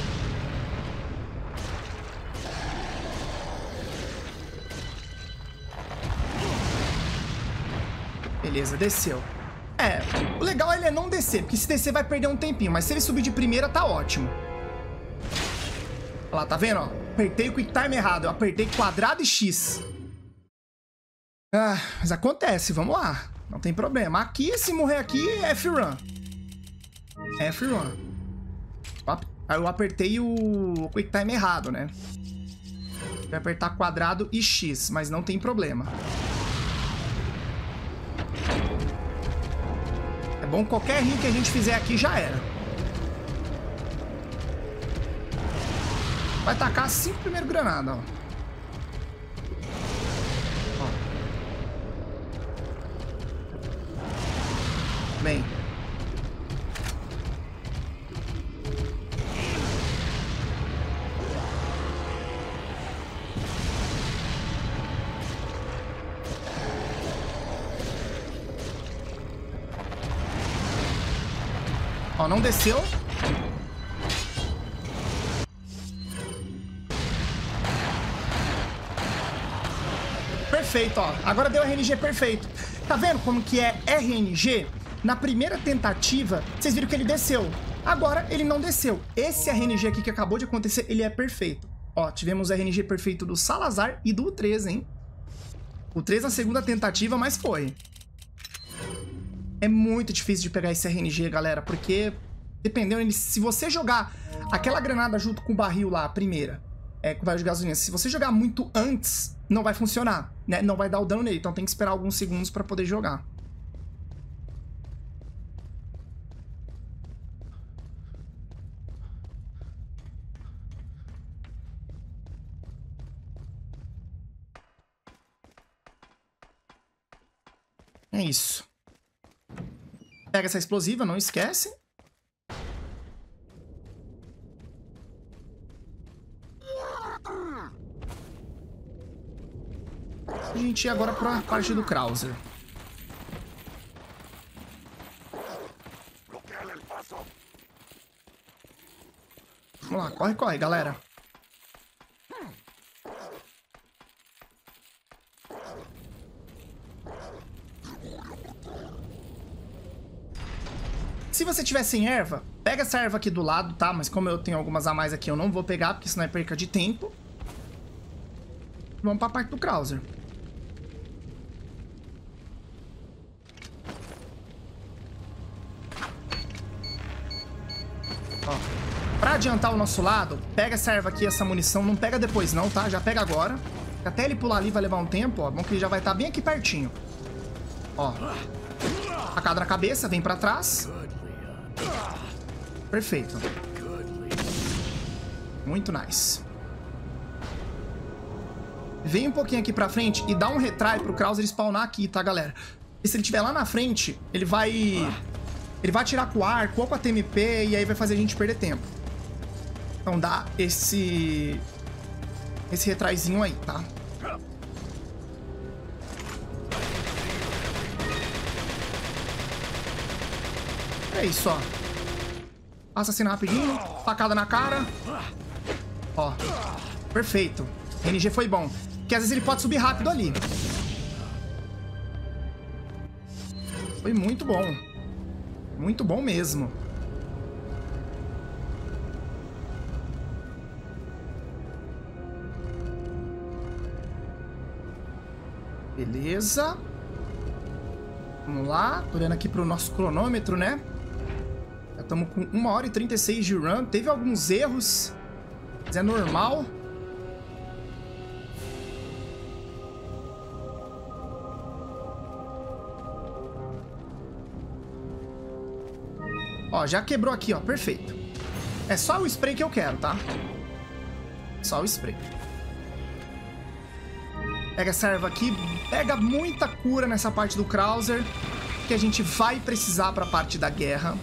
Beleza, desceu. É, o legal ele é não descer, porque se descer vai perder um tempinho, mas se ele subir de primeira tá ótimo. Olha lá, tá vendo, ó? Apertei o Quick Time errado, eu apertei quadrado e X. Ah, mas acontece, vamos lá. Não tem problema. Aqui, se morrer aqui, é F-Run. É F-Run. Aí eu apertei o Quick Time errado, né? Vai apertar quadrado e X, mas não tem problema. É bom, qualquer ring que a gente fizer aqui já era. Vai tacar 5 primeiro granada, ó. Bem. Ó, não desceu. Perfeito, ó. Agora deu RNG perfeito. Tá vendo como que é RNG? Na primeira tentativa, vocês viram que ele desceu. Agora ele não desceu. Esse RNG aqui que acabou de acontecer, ele é perfeito. Ó, tivemos o RNG perfeito do Salazar e do U3, hein? O 3 na segunda tentativa, mas foi. É muito difícil de pegar esse RNG, galera, porque dependendo, se você jogar aquela granada junto com o barril lá, a primeira, com o barril de gasolina, se você jogar muito antes, não vai funcionar, né? Não vai dar o dano nele, então tem que esperar alguns segundos para poder jogar. É isso. Pega essa explosiva, não esquece. A gente ia agora para a parte do Krauser. Vamos lá, corre, corre, galera. Se você tiver sem erva, pega essa erva aqui do lado, tá? Mas como eu tenho algumas a mais aqui, eu não vou pegar, porque senão é perca de tempo. Vamos pra parte do Krauser. Ó, pra adiantar o nosso lado, pega essa erva aqui, essa munição. Não pega depois não, tá? Já pega agora. Até ele pular ali vai levar um tempo, ó. Bom que ele já vai estar bem aqui pertinho. Ó. Facada na cabeça, vem pra trás. Perfeito. Muito nice. Vem um pouquinho aqui pra frente e dá um retry pro Krauser spawnar aqui, tá, galera? E se ele estiver lá na frente, ele vai atirar com o arco ou com a TMP e aí vai fazer a gente perder tempo. Então dá esse retryzinho aí, tá? É isso, ó. Assassina rapidinho. Facada na cara. Ó. Perfeito. RNG foi bom. Porque às vezes ele pode subir rápido ali. Foi muito bom. Muito bom mesmo. Beleza. Vamos lá. Tô olhando aqui pro nosso cronômetro, né? Já estamos com 1 hora e 36 de run. Teve alguns erros. Mas é normal. Ó, já quebrou aqui, ó. Perfeito. É só o spray que eu quero, tá? Só o spray. Pega essa erva aqui. Pega muita cura nessa parte do Krauser, que a gente vai precisar pra parte da guerra.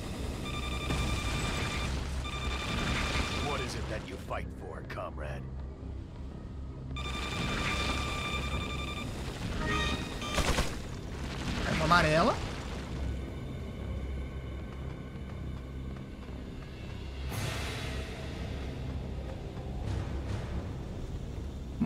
Erva amarela.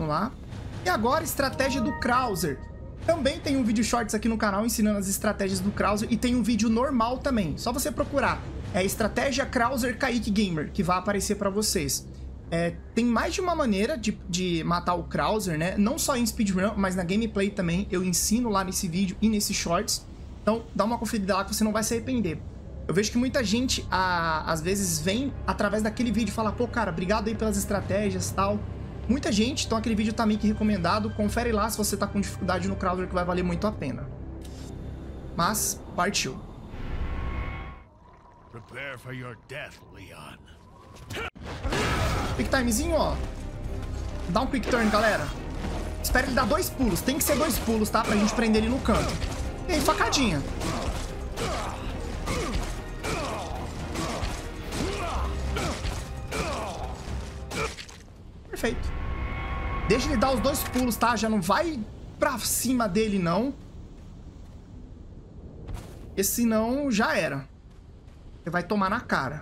lá. E agora, estratégia do Krauser. Também tem um vídeo shorts aqui no canal ensinando as estratégias do Krauser e tem um vídeo normal também. Só você procurar. É estratégia Krauser Kaique Gamer, que vai aparecer pra vocês. Tem mais de uma maneira de matar o Krauser, né? Não só em speedrun, mas na gameplay também. Eu ensino lá nesse vídeo e nesses shorts. Então, dá uma conferida lá que você não vai se arrepender. Eu vejo que muita gente, às vezes, vem através daquele vídeo e fala: pô, cara, obrigado aí pelas estratégias e tal. Muita gente, então aquele vídeo tá meio que recomendado. Confere lá se você tá com dificuldade no Krauser, que vai valer muito a pena. Mas, partiu. Prepare for your death, Leon. Quick timezinho, ó. Dá um quick turn, galera. Espera ele dar 2 pulos. Tem que ser 2 pulos, tá? Pra gente prender ele no canto. E aí, facadinha. Perfeito. Deixa ele dar os 2 pulos, tá? Já não vai pra cima dele, não. Porque senão já era. Você vai tomar na cara.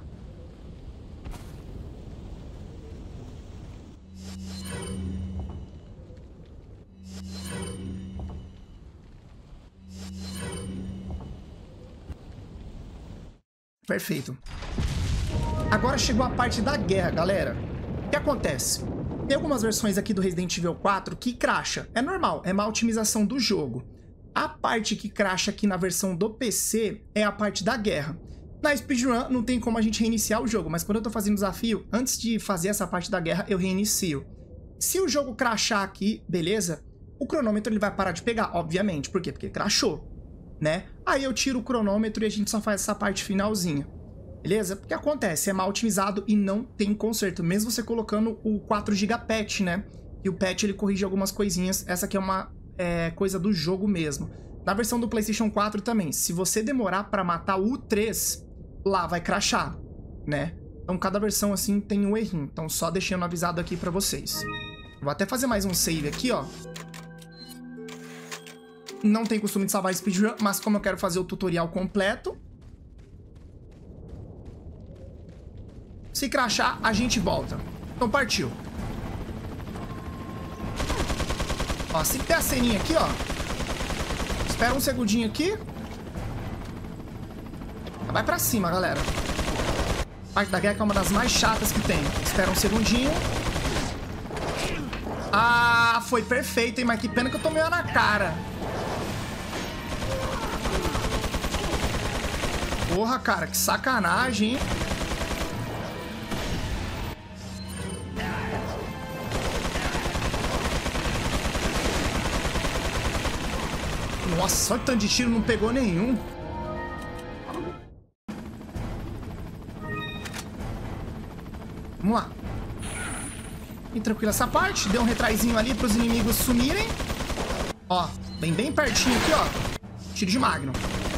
Perfeito. Agora chegou a parte da guerra, galera. O que acontece? Tem algumas versões aqui do Resident Evil 4 que crasha. É normal, é má otimização do jogo. A parte que crasha aqui na versão do PC é a parte da guerra. Na speedrun não tem como a gente reiniciar o jogo, mas quando eu tô fazendo desafio, antes de fazer essa parte da guerra, eu reinicio. Se o jogo crashar aqui, beleza? O cronômetro ele vai parar de pegar, obviamente. Por quê? Porque crashou, né? Aí eu tiro o cronômetro e a gente só faz essa parte finalzinha. Beleza? Porque acontece, é mal otimizado e não tem conserto. Mesmo você colocando o 4GB patch, né? E o patch ele corrige algumas coisinhas. Essa aqui é uma coisa do jogo mesmo. Na versão do PlayStation 4 também. Se você demorar pra matar o U3, lá vai crashar, né? Então cada versão assim tem um errinho. Então só deixando avisado aqui pra vocês. Vou até fazer mais um save aqui, ó. Não tem costume de salvar speedrun, mas como eu quero fazer o tutorial completo, se crashar, a gente volta. Então partiu. Ó, se tem a ceninha aqui, ó. Espera um segundinho aqui. Vai pra cima, galera. A parte da guerra que é uma das mais chatas que tem. Espera um segundinho. Ah, foi perfeito, hein? Mas que pena que eu tomei na cara. Porra, cara, que sacanagem, hein? Nossa, olha o tanto de tiro, não pegou nenhum. Vamos lá. E tranquilo essa parte. Deu um retraizinho ali para os inimigos sumirem. Ó, bem pertinho aqui, ó. Tiro de Magnum.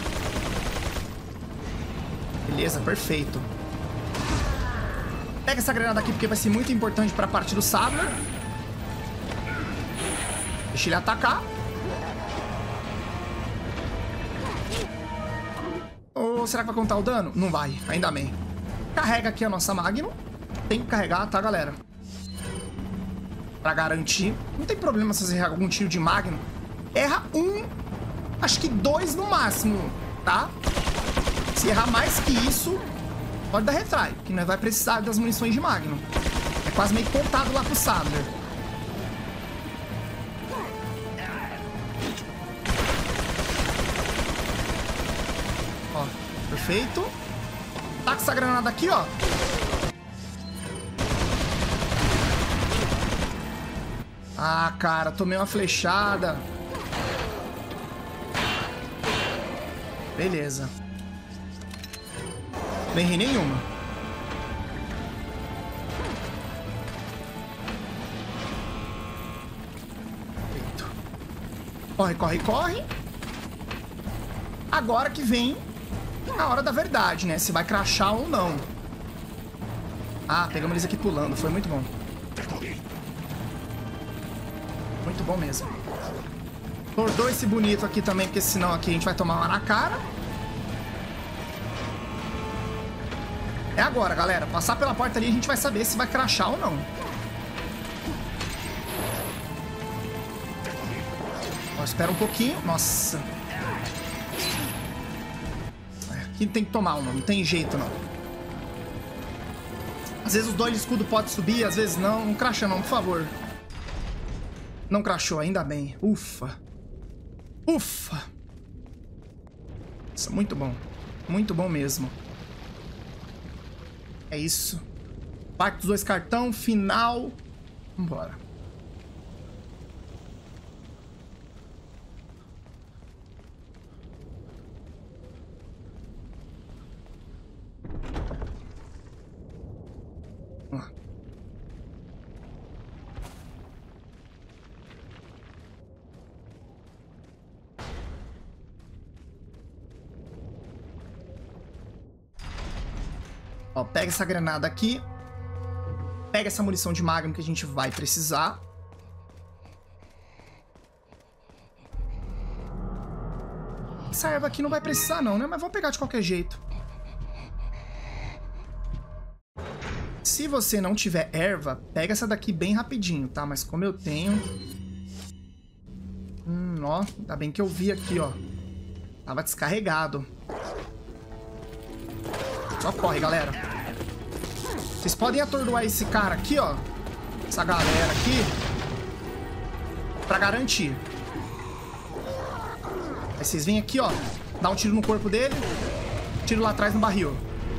Beleza, perfeito. Pega essa granada aqui porque vai ser muito importante para a parte do Sadler. Deixa ele atacar. Ou será que vai contar o dano? Não vai, ainda bem. Carrega aqui a nossa Magnum. Tem que carregar, tá, galera? Pra garantir. Não tem problema se você errar algum tiro de Magnum. Erra um, acho que 2 no máximo, tá? Se errar mais que isso, pode dar retry, que nós vai precisar das munições de Magnum. É quase meio contado lá pro Sadler. Ó, perfeito. Taca essa granada aqui, ó. Ah, cara, tomei uma flechada. Beleza. Não errei nenhuma. Feito. Corre, corre, corre. Agora que vem a hora da verdade, né? Se vai crashar ou não. Ah, pegamos eles aqui pulando. Foi muito bom. Muito bom mesmo. Tornou esse bonito aqui também, porque senão aqui a gente vai tomar uma na cara. É agora, galera. Passar pela porta ali a gente vai saber se vai crashar ou não. Ó, espera um pouquinho. Nossa. Aqui tem que tomar uma, não tem jeito não. Às vezes os dois escudos podem subir, às vezes não. Não cracha não, por favor. Não crashou, ainda bem. Ufa. Ufa. Nossa, muito bom. Muito bom mesmo. É isso. Parte dos 2 cartão, final. Vambora. Ó, pega essa granada aqui. Pega essa munição de Magnum que a gente vai precisar. Essa erva aqui não vai precisar não, né? Mas vamos pegar de qualquer jeito. Se você não tiver erva, pega essa daqui bem rapidinho, tá? Mas como eu tenho... ó, ainda bem que eu vi aqui, ó. Tava descarregado. Só corre, galera. Vocês podem atordoar esse cara aqui, ó. Essa galera aqui. Pra garantir. Aí vocês vêm aqui, ó. Dá um tiro no corpo dele. Tiro lá atrás no barril.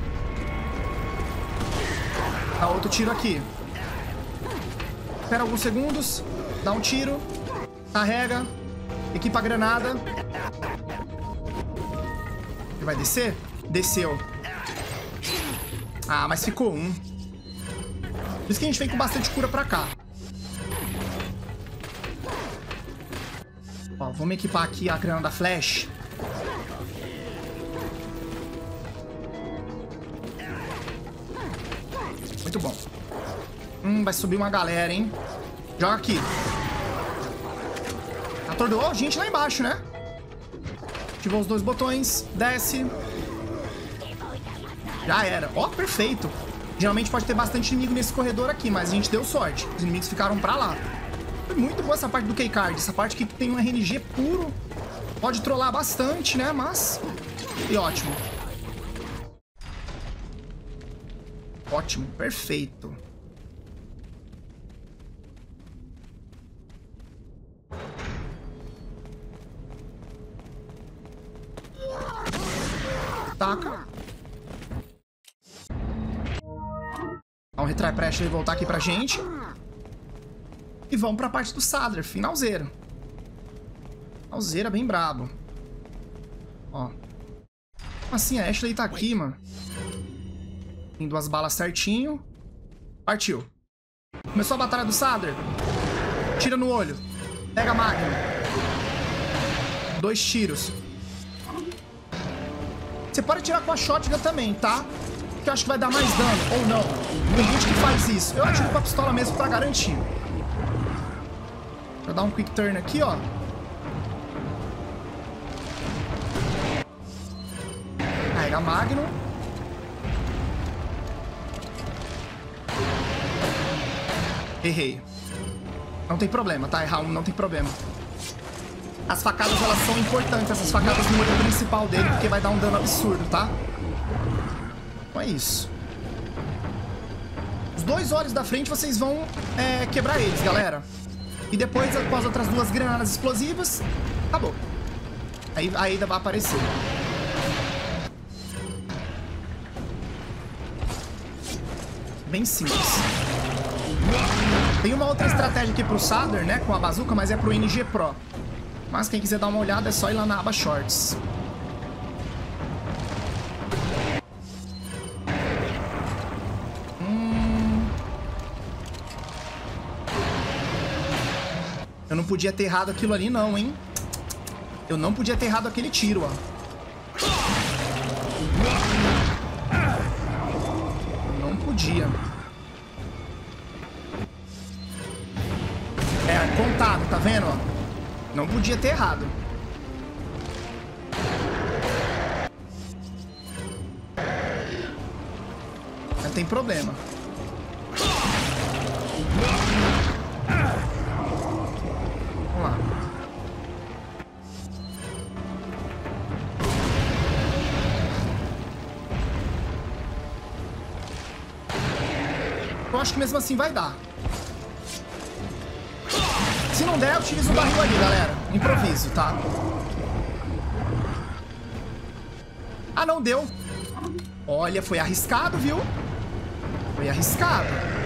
Dá outro tiro aqui. Espera alguns segundos. Dá um tiro. Carrega. Equipa a granada. Ele vai descer? Desceu. Ah, mas ficou um. Por isso que a gente vem com bastante cura pra cá. Ó, vamos equipar aqui a granada flash. Muito bom. Vai subir uma galera, hein? Joga aqui. Atordoou gente lá embaixo, né? Ativou os 2 botões. Desce. Já era. Ó, perfeito. Geralmente pode ter bastante inimigo nesse corredor aqui, mas a gente deu sorte. Os inimigos ficaram pra lá. Foi muito boa essa parte do Keycard. Essa parte aqui que tem um RNG puro. Pode trollar bastante, né? Mas... E ótimo. Ótimo. Perfeito. Taca. Dá um retry pra Ashley voltar aqui pra gente. E vamos pra parte do Sadler, finalzeira. Finalzeira bem brabo. Ó. Assim, a Ashley tá aqui, mano. Tem 2 balas certinho. Partiu. Começou a batalha do Sadler. Tira no olho. Pega a máquina. 2 tiros. Você pode atirar com a shotgun também, tá? Que eu acho que vai dar mais dano. Ou não. Tem gente que faz isso. Eu atiro com a pistola mesmo pra garantir. Deixa eu dar um quick turn aqui, ó. Carrega a Magnum. Errei. Não tem problema, tá? Errar um não tem problema. As facadas, elas são importantes, essas facadas no olho principal dele, porque vai dar um dano absurdo, tá? Então é isso. Os 2 olhos da frente, vocês vão quebrar eles, galera. E depois, com as outras 2 granadas explosivas, acabou. Aí a Ada vai aparecer. Bem simples. Tem uma outra estratégia aqui pro Sadler, né? Com a bazuca, mas é pro NG Pro. Mas quem quiser dar uma olhada é só ir lá na aba Shorts. Eu não podia ter errado aquilo ali não, hein? Eu não podia ter errado aquele tiro, ó. Não podia. É, contado, tá vendo, ó? Não podia ter errado. Não tem problema. Vamos lá. Eu acho que mesmo assim vai dar. Se não der, eu utilizo o barril ali, galera. Improviso, tá? Ah, não deu. Olha, foi arriscado, viu? Foi arriscado.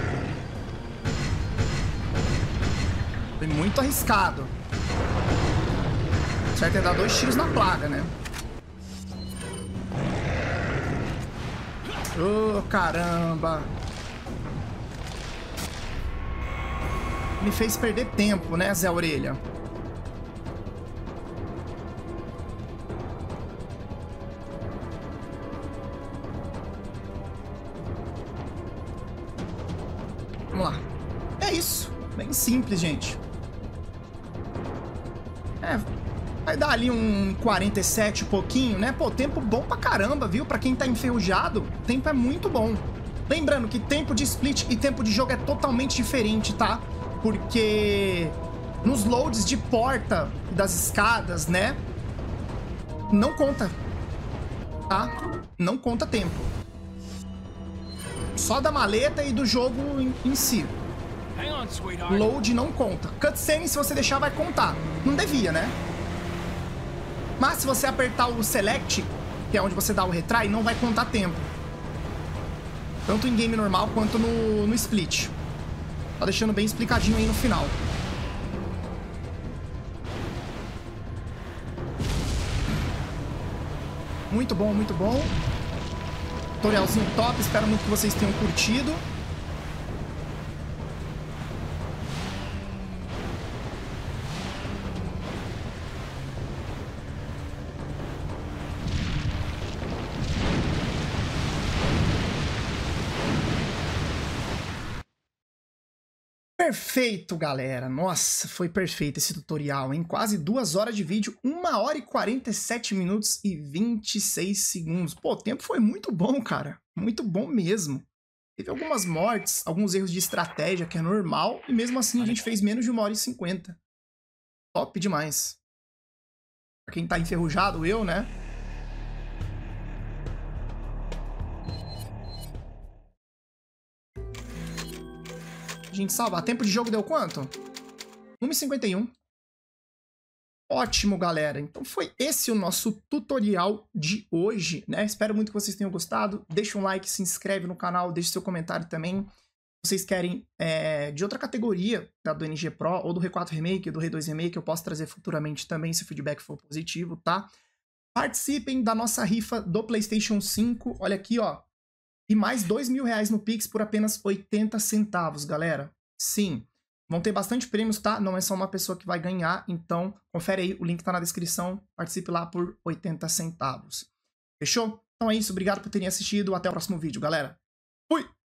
Foi muito arriscado. Certo é dar 2 tiros na plaga, né? Oh, caramba. Me fez perder tempo, né, Zé Orelha? Vamos lá. É isso. Bem simples, gente. Vai dar ali um 47 e pouquinho, né? Pô, tempo bom pra caramba, viu? Pra quem tá enferrujado, o tempo é muito bom. Lembrando que tempo de split e tempo de jogo é totalmente diferente, tá? Porque nos loads de porta das escadas, né? Não conta, tá? Não conta tempo. Só da maleta e do jogo em si. Load não conta. Cutscene, se você deixar, vai contar. Não devia, né? Mas se você apertar o Select, que é onde você dá o retry, não vai contar tempo. Tanto em game normal quanto no split. Tá deixando bem explicadinho aí no final. Muito bom, muito bom. Tutorialzinho top, espero muito que vocês tenham curtido. Perfeito, galera. Nossa, foi perfeito esse tutorial, hein? Quase 2 horas de vídeo, 1 hora e 47 minutos e 26 segundos. Pô, o tempo foi muito bom, cara. Muito bom mesmo. Teve algumas mortes, alguns erros de estratégia, que é normal, e mesmo assim a gente fez menos de 1 hora e 50. Top demais. Pra quem tá enferrujado, eu, né? A gente salvar. Tempo de jogo deu quanto? 1h51. Ótimo, galera. Então foi esse o nosso tutorial de hoje, né? Espero muito que vocês tenham gostado. Deixa um like, se inscreve no canal, deixa seu comentário também. Se vocês querem de outra categoria, do NG Pro, ou do R4 Remake, ou do R2 Remake, eu posso trazer futuramente também, se o feedback for positivo, tá? Participem da nossa rifa do PlayStation 5. Olha aqui, ó. E mais R$2.000 no Pix por apenas 80 centavos, galera. Sim, vão ter bastante prêmios, tá? Não é só uma pessoa que vai ganhar, então confere aí, o link tá na descrição. Participe lá por 80 centavos. Fechou? Então é isso, obrigado por terem assistido. Até o próximo vídeo, galera. Fui!